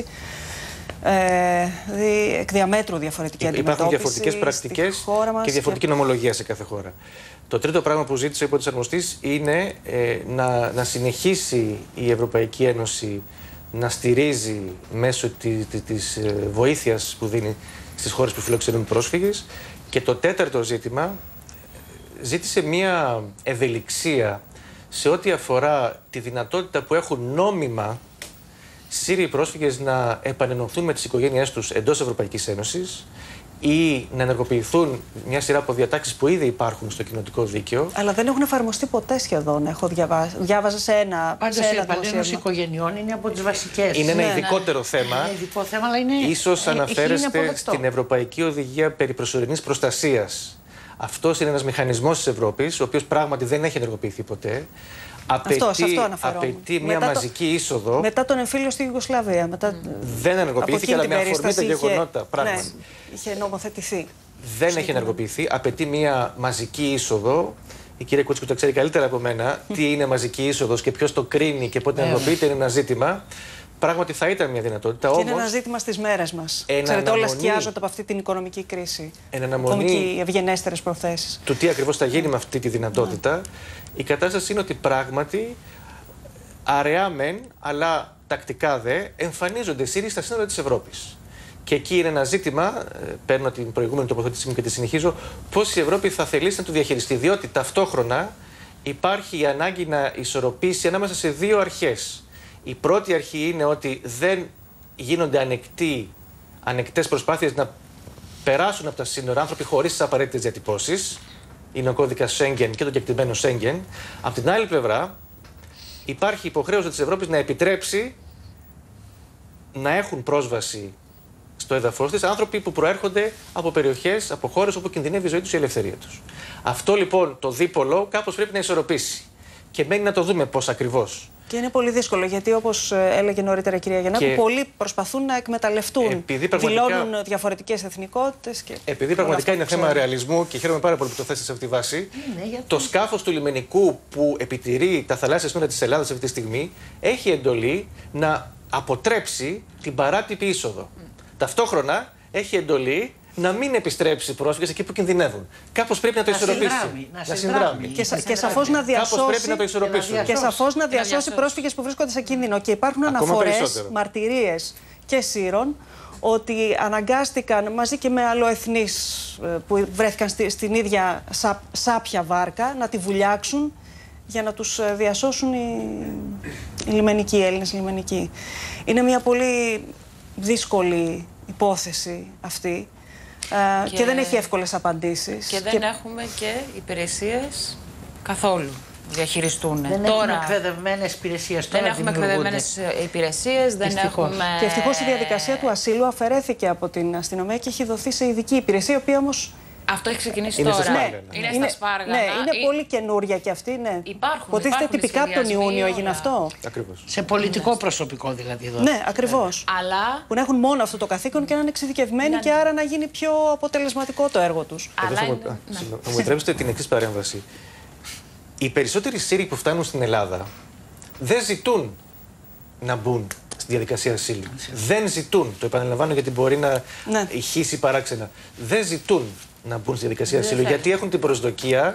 Εκ διαμέτρου διαφορετική αντιμετώπιση. Υπάρχουν διαφορετικές πρακτικές και διαφορετική νομολογία σε κάθε χώρα. Το τρίτο πράγμα που ζήτησε ο υποτισαρμοστής είναι να συνεχίσει η Ευρωπαϊκή Ένωση να στηρίζει μέσω της βοήθειας που δίνει στις χώρες που φιλοξενούν πρόσφυγες. Και το τέταρτο ζήτημα, ζήτησε μία ευελιξία σε ό,τι αφορά τη δυνατότητα που έχουν νόμιμα Σύριοι πρόσφυγες να επανενωθούν με τις οικογένειές τους εντός Ευρωπαϊκής Ένωσης ή να ενεργοποιηθούν μια σειρά από διατάξεις που ήδη υπάρχουν στο κοινοτικό δίκαιο. Αλλά δεν έχουν εφαρμοστεί ποτέ σχεδόν, έχω διαβάσει. Διάβαζα σε ένα. Πάντως η επανένωση οικογενειών είναι από τις βασικές. Είναι ένα ειδικότερο θέμα. Είναι ειδικό θέμα, αλλά είναι. Ίσως αναφέρεστε στην Ευρωπαϊκή Οδηγία περί προσωρινής προστασίας. Αυτός είναι ένας μηχανισμός της Ευρώπης, ο οποίος πράγματι δεν έχει ενεργοποιηθεί ποτέ. Απαιτεί μια μαζική είσοδο. Μετά τον εμφύλιο στη Ιουγκοσλαβία. Δεν ενεργοποιήθηκε, αλλά με αφορμή τα γεγονότα. Πράγματι. Ναι, είχε νομοθετηθεί. Δεν έχει ενεργοποιηθεί. Απαιτεί μια μαζική είσοδο. Η κυρία Κούτσικου τα ξέρει καλύτερα από μένα τι είναι μαζική είσοδος και ποιος το κρίνει και πότε ενεργοποιείται. Είναι ένα ζήτημα. Πράγματι θα ήταν μια δυνατότητα. Και είναι ένα ζήτημα στις μέρες μας. Ξέρετε, όλα σκιάζονται από αυτή την οικονομική κρίση. Ακόμη και οι ευγενέστερες προθέσεις. Του τι ακριβώς θα γίνει με αυτή τη δυνατότητα. Η κατάσταση είναι ότι πράγματι αραιά μεν, αλλά τακτικά δε, εμφανίζονται Σύριοι στα σύνορα της Ευρώπης. Και εκεί είναι ένα ζήτημα, παίρνω την προηγούμενη τοποθέτησή μου και τη συνεχίζω, πώς η Ευρώπη θα θελήσει να το διαχειριστεί. Διότι ταυτόχρονα υπάρχει η ανάγκη να ισορροπήσει ανάμεσα σε δύο αρχές. Η πρώτη αρχή είναι ότι δεν γίνονται ανεκτές προσπάθειες να περάσουν από τα σύνορα άνθρωποι χωρίς τις απαραίτητες διατυπώσεις. Είναι ο κώδικας Σέγγεν και το κεκτημένο Σέγγεν. Από την άλλη πλευρά, υπάρχει υποχρέωση της Ευρώπης να επιτρέψει να έχουν πρόσβαση στο έδαφος της άνθρωποι που προέρχονται από περιοχές, από χώρες όπου κινδυνεύει η ζωή τους ή η ελευθερία τους. Αυτό λοιπόν το δίπολο κάπως πρέπει να ισορροπήσει. Και μένει να το δούμε πώς ακριβώς. Και είναι πολύ δύσκολο, γιατί όπως έλεγε νωρίτερα η κυρία Γιαννάκου, πολλοί προσπαθούν να εκμεταλλευτούν, δηλώνουν διαφορετικές εθνικότητες. Επειδή πραγματικά είναι θέμα ρεαλισμού και χαίρομαι πάρα πολύ που το θέσετε σε αυτή τη βάση, το σκάφος του λιμενικού που επιτηρεί τα θαλάσσια σύνορα της Ελλάδας αυτή τη στιγμή έχει εντολή να αποτρέψει την παράτυπη είσοδο. Ταυτόχρονα έχει εντολή να μην επιστρέψει πρόσφυγες εκεί που κινδυνεύουν. Κάπως πρέπει να το ισορροπήσει. Να συνδράμει. Και σαφώς να διασώσει, πρέπει να το ισορροπήσει. Και σαφώς να διασώσει πρόσφυγες που βρίσκονται σε κίνδυνο. Και υπάρχουν αναφορές, μαρτυρίες και σύρων ότι αναγκάστηκαν μαζί και με αλλοεθνείς που βρέθηκαν στην ίδια σάπια βάρκα να τη βουλιάξουν για να τους διασώσουν οι λιμενικοί, οι Έλληνες λιμενικοί. Είναι μια πολύ δύσκολη υπόθεση αυτή και δεν έχει εύκολες απαντήσεις. Και δεν έχουμε και υπηρεσίες καθόλου διαχειριστούν. Δεν έχουμε εκπαιδευμένες υπηρεσίες. Δεν έχουμε εκπαιδευμένες υπηρεσίες, δεν έχουμε... Και ευτυχώς η διαδικασία του ασύλου αφαιρέθηκε από την αστυνομία και έχει δοθεί σε ειδική υπηρεσία, η οποία όμως... Αυτό έχει ξεκινήσει τώρα. Είναι στα Σπάργανα. Ναι, είναι πολύ καινούρια και αυτή. Ναι. Υπάρχουν τυπικά από τον Ιούνιο έγινε αυτό. Ακριβώς. Σε πολιτικό προσωπικό δηλαδή. Ναι, ακριβώς. Αλλά... Που να έχουν μόνο αυτό το καθήκον και να είναι εξειδικευμένοι και άρα να γίνει πιο αποτελεσματικό το έργο τους. Θα μου επιτρέψετε την εξής παρέμβαση. Οι περισσότεροι Σύριοι που φτάνουν στην Ελλάδα δεν ζητούν να μπουν στη διαδικασία ασύλου. Δεν ζητούν. Το επαναλαμβάνω γιατί μπορεί να ηχήσει παράξενα. Δεν ζητούν να μπουν στη διαδικασία ασύλου, γιατί έχουν την προσδοκία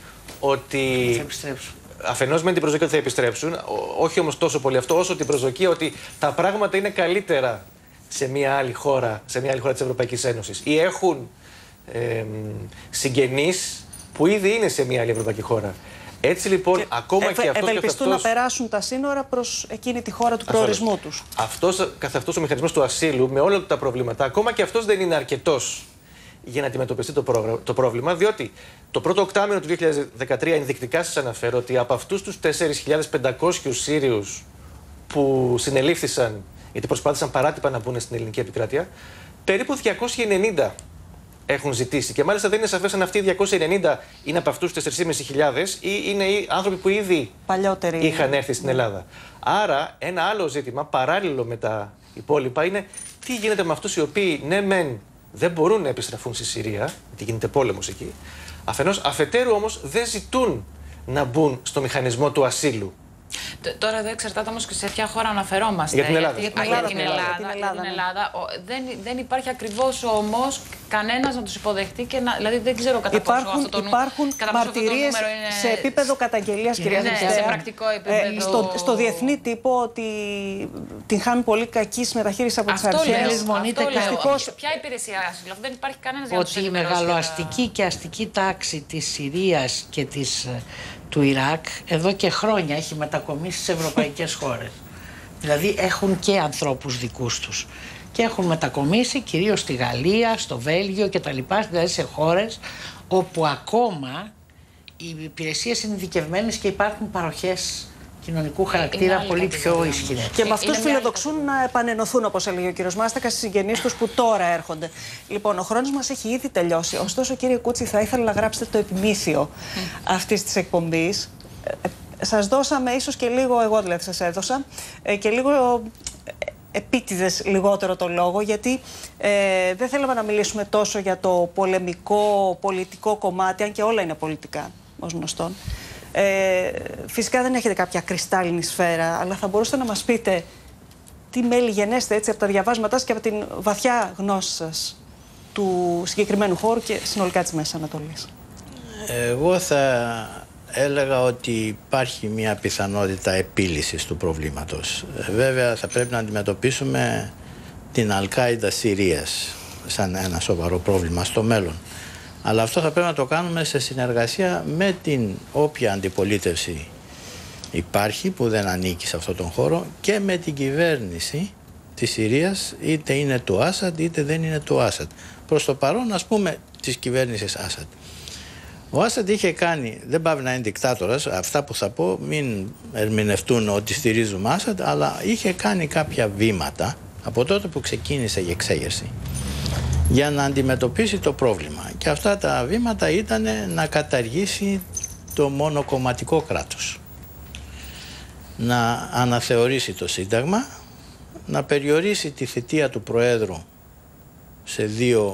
ότι. Αφενός με την προσδοκία ότι θα επιστρέψουν, όχι όμως τόσο πολύ αυτό, όσο την προσδοκία ότι τα πράγματα είναι καλύτερα σε μια άλλη χώρα, της Ευρωπαϊκής Ένωσης. Ή έχουν συγγενείς που ήδη είναι σε μια άλλη ευρωπαϊκή χώρα. Έτσι λοιπόν, ακόμα και αυτός ευελπιστούν να περάσουν τα σύνορα προς εκείνη τη χώρα του προορισμού τους. Καθ' αυτός ο μηχανισμός του ασύλου, με όλα τα προβλήματα, ακόμα και αυτός δεν είναι αρκετός για να αντιμετωπιστεί το πρόβλημα, διότι το πρώτο οκτάμηνο του 2013 ενδεικτικά σας αναφέρω ότι από αυτούς τους 4.500 Σύριους που συνελήφθησαν γιατί προσπάθησαν παράτυπα να μπουν στην ελληνική επικράτεια, περίπου 290 έχουν ζητήσει. Και μάλιστα δεν είναι σαφές αν αυτοί οι 290 είναι από αυτούς τους 4.500 ή είναι οι άνθρωποι που ήδη είχαν έρθει στην Ελλάδα. Άρα, ένα άλλο ζήτημα παράλληλο με τα υπόλοιπα είναι τι γίνεται με αυτούς οι οποίοι ναι μεν δεν μπορούν να επιστραφούν στη Συρία, γιατί γίνεται πόλεμος εκεί. Αφενός, αφετέρου όμως δεν ζητούν να μπουν στο μηχανισμό του ασύλου. Τώρα δεν εξαρτάται όμως και σε ποια χώρα αναφερόμαστε. Για την Ελλάδα. Για την Ελλάδα. Δεν υπάρχει ακριβώς όμως κανένας να τους υποδεχτεί και να. Δηλαδή δεν ξέρω κατά πόσο αυτό το νούμερο. Υπάρχουν μαρτυρίες σε επίπεδο καταγγελίας, κυρία Δευτέρα. Σε πρακτικό επίπεδο. Στο διεθνή τύπο ότι την χάνουν πολύ κακής μεταχείρισης από τις αρχές. Ποια υπηρεσία άσυλο, δεν υπάρχει κανένας για να τους ενημερώσει. Ότι η μεγαλοαστική και αστική τάξη της Συρίας και του Ιράκ εδώ και χρόνια έχει μετακομίσει σε ευρωπαϊκές χώρες. Δηλαδή έχουν και ανθρώπους δικούς τους. Και έχουν μετακομίσει κυρίως στη Γαλλία, στο Βέλγιο κτλ. Δηλαδή σε χώρες όπου ακόμα οι υπηρεσίες είναι ειδικευμένες και υπάρχουν παροχές κοινωνικού χαρακτήρα πολύ πιο ισχυρές. Και με αυτούς φιλοδοξούν να επανενωθούν, όπως έλεγε ο κύριος Μάστακας, στις συγγενείς τους που τώρα έρχονται. Λοιπόν, ο χρόνος μας έχει ήδη τελειώσει. Ωστόσο, κύριε Κούτσι, θα ήθελα να γράψετε το επιμήθειο αυτής της εκπομπής. Σας δώσαμε ίσως και λίγο, εγώ δηλαδή σας έδωσα, και λίγο επίτηδες λιγότερο το λόγο, γιατί δεν θέλαμε να μιλήσουμε τόσο για το πολεμικό, πολιτικό κομμάτι, αν και όλα είναι πολιτικά, ως γνωστόν. Φυσικά δεν έχετε κάποια κρυστάλλινη σφαίρα, αλλά θα μπορούσατε να μας πείτε τι μέλη γενέστε έτσι από τα διαβάσματά σας και από την βαθιά γνώση σας του συγκεκριμένου χώρου και συνολικά της Μέσης Ανατολής. Εγώ θα έλεγα ότι υπάρχει μια πιθανότητα επίλυσης του προβλήματος. Βέβαια θα πρέπει να αντιμετωπίσουμε την Αλ-Κάιντα Συρίας σαν ένα σοβαρό πρόβλημα στο μέλλον. Αλλά αυτό θα πρέπει να το κάνουμε σε συνεργασία με την όποια αντιπολίτευση υπάρχει που δεν ανήκει σε αυτόν τον χώρο και με την κυβέρνηση της Συρίας, είτε είναι του Άσαντ είτε δεν είναι του Άσαντ. Προς το παρόν, ας πούμε, της κυβέρνησης Άσαντ. Ο Άσαντ είχε κάνει, δεν πάει να είναι δικτάτορας, αυτά που θα πω μην ερμηνευτούν ότι στηρίζουμε Άσαντ, αλλά είχε κάνει κάποια βήματα από τότε που ξεκίνησε η εξέγερση για να αντιμετωπίσει το πρόβλημα. Και αυτά τα βήματα ήταν να καταργήσει το μονοκομματικό κράτος. να αναθεωρήσει το Σύνταγμα, να περιορίσει τη θητεία του Προέδρου σε 2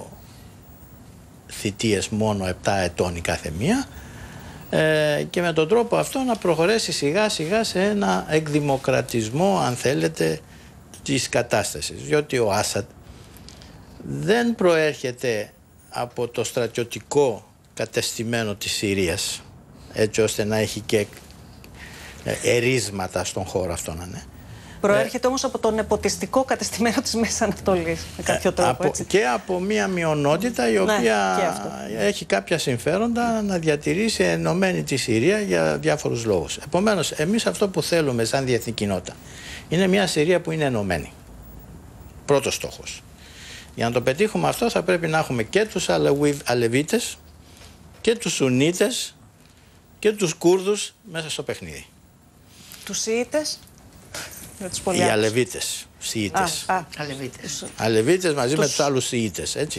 θητείες μόνο 7 ετών η κάθε μία, και με τον τρόπο αυτό να προχωρέσει σιγά σιγά σε ένα εκδημοκρατισμό, αν θέλετε, της κατάστασης. Διότι ο Άσαντ δεν προέρχεται από το στρατιωτικό κατεστημένο της Συρίας, έτσι ώστε να έχει και ερίσματα στον χώρο αυτό να είναι. Προέρχεται όμως από το νεποτιστικό κατεστημένο της Μέσης Ανατολής, με κάποιο τρόπο, έτσι. Και από μια μειονότητα η οποία έχει κάποια συμφέροντα να διατηρήσει ενωμένη τη Συρία για διάφορους λόγους. Επομένως, εμείς αυτό που θέλουμε σαν διεθνή κοινότητα είναι μια Συρία που είναι ενωμένη. Πρώτος στόχος. Για να το πετύχουμε αυτό θα πρέπει να έχουμε και τους Αλεβίτες και τους Σουνίτες και τους Κούρδους μέσα στο παιχνίδι. Τους Σιήτες? Οι Αλεβίτες, Σιήτες. Αλεβίτες μαζί με τους άλλους Σιήτες, έτσι.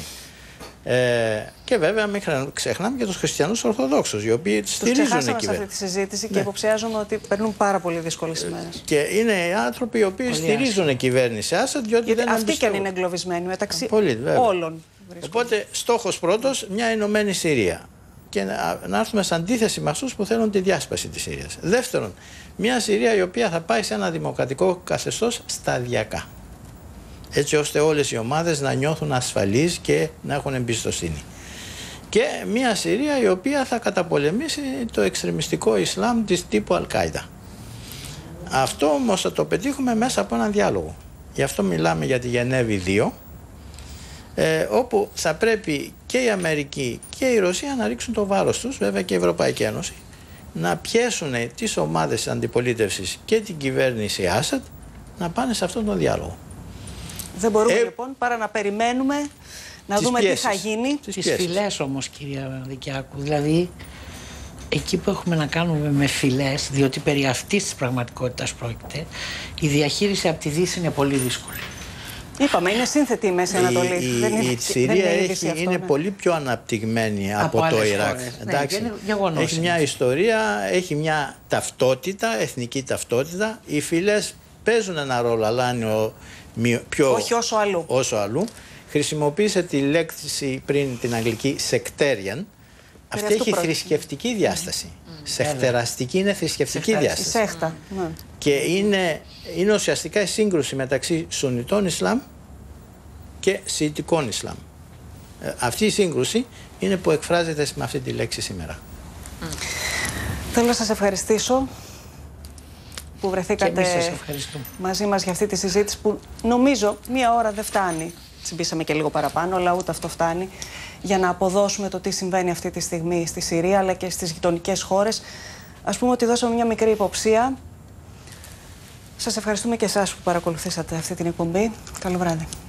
Και βέβαια μην ξεχνάμε και τους χριστιανούς Ορθοδόξους, οι οποίοι στηρίζουν η κυβέρνηση. Σε αυτή τη συζήτηση και υποψιάζομαι ότι περνούν πάρα πολύ δύσκολες ημέρες. Και είναι άνθρωποι οι οποίοι στηρίζουν η κυβέρνηση Άσαντ, διότι δεν αυτοί και αν είναι εγκλωβισμένοι μεταξύ όλων. Οπότε στόχος πρώτος, μια ενωμένη Συρία. Και να έρθουμε σε αντίθεση με αυτούς που θέλουν τη διάσπαση της Συρίας. Δεύτερον, μια Συρία η οποία θα πάει σε ένα δημοκρατικό καθεστώς σταδιακά. Έτσι ώστε όλες οι ομάδες να νιώθουν ασφαλείς και να έχουν εμπιστοσύνη. Και μια Συρία η οποία θα καταπολεμήσει το εξτρεμιστικό Ισλάμ της τύπου Αλ-Κάιδα. Αυτό όμως θα το πετύχουμε μέσα από έναν διάλογο. Γι' αυτό μιλάμε για τη Γενέβη 2, όπου θα πρέπει και η Αμερική και η Ρωσία να ρίξουν το βάρος τους, βέβαια και η Ευρωπαϊκή Ένωση, να πιέσουν τις ομάδες αντιπολίτευσης και την κυβέρνηση Άσαντ να πάνε σε αυτόν τον διάλογο. Δεν μπορούμε λοιπόν παρά να περιμένουμε να δούμε τι θα γίνει. Τις φυλές όμως, κυρία Δικιάκου, δηλαδή εκεί που έχουμε να κάνουμε με φυλές, διότι περί αυτής της πραγματικότητας πρόκειται, η διαχείριση από τη Δύση είναι πολύ δύσκολη. Είπαμε, είναι σύνθετη η Μέση Ανατολή. Η Συρία είναι πολύ πιο αναπτυγμένη από το Ιράκ. Έχει μια ιστορία, έχει μια ταυτότητα, εθνική ταυτότητα. Οι φυλές παίζουν ένα ρόλο, αλλά είναι όχι όσο αλλού. Χρησιμοποίησε τη λέξη πριν την αγγλική sectarian. Αυτή έχει θρησκευτική διάσταση. Σεχτεραστική είναι θρησκευτική διάσταση. Σέχτα. Και είναι ουσιαστικά η σύγκρουση μεταξύ Σουνιτών Ισλάμ και Σιητικών Ισλάμ. Αυτή η σύγκρουση είναι που εκφράζεται με αυτή τη λέξη σήμερα. Θέλω να σας ευχαριστήσω που βρεθήκατε μαζί μας για αυτή τη συζήτηση που νομίζω μία ώρα δεν φτάνει. Συμπήσαμε και λίγο παραπάνω, αλλά ούτε αυτό φτάνει για να αποδώσουμε το τι συμβαίνει αυτή τη στιγμή στη Συρία αλλά και στις γειτονικές χώρες. Ας πούμε ότι δώσαμε μια μικρή υποψία. Σας ευχαριστούμε και εσάς που παρακολουθήσατε αυτή την εκπομπή. Καλό βράδυ.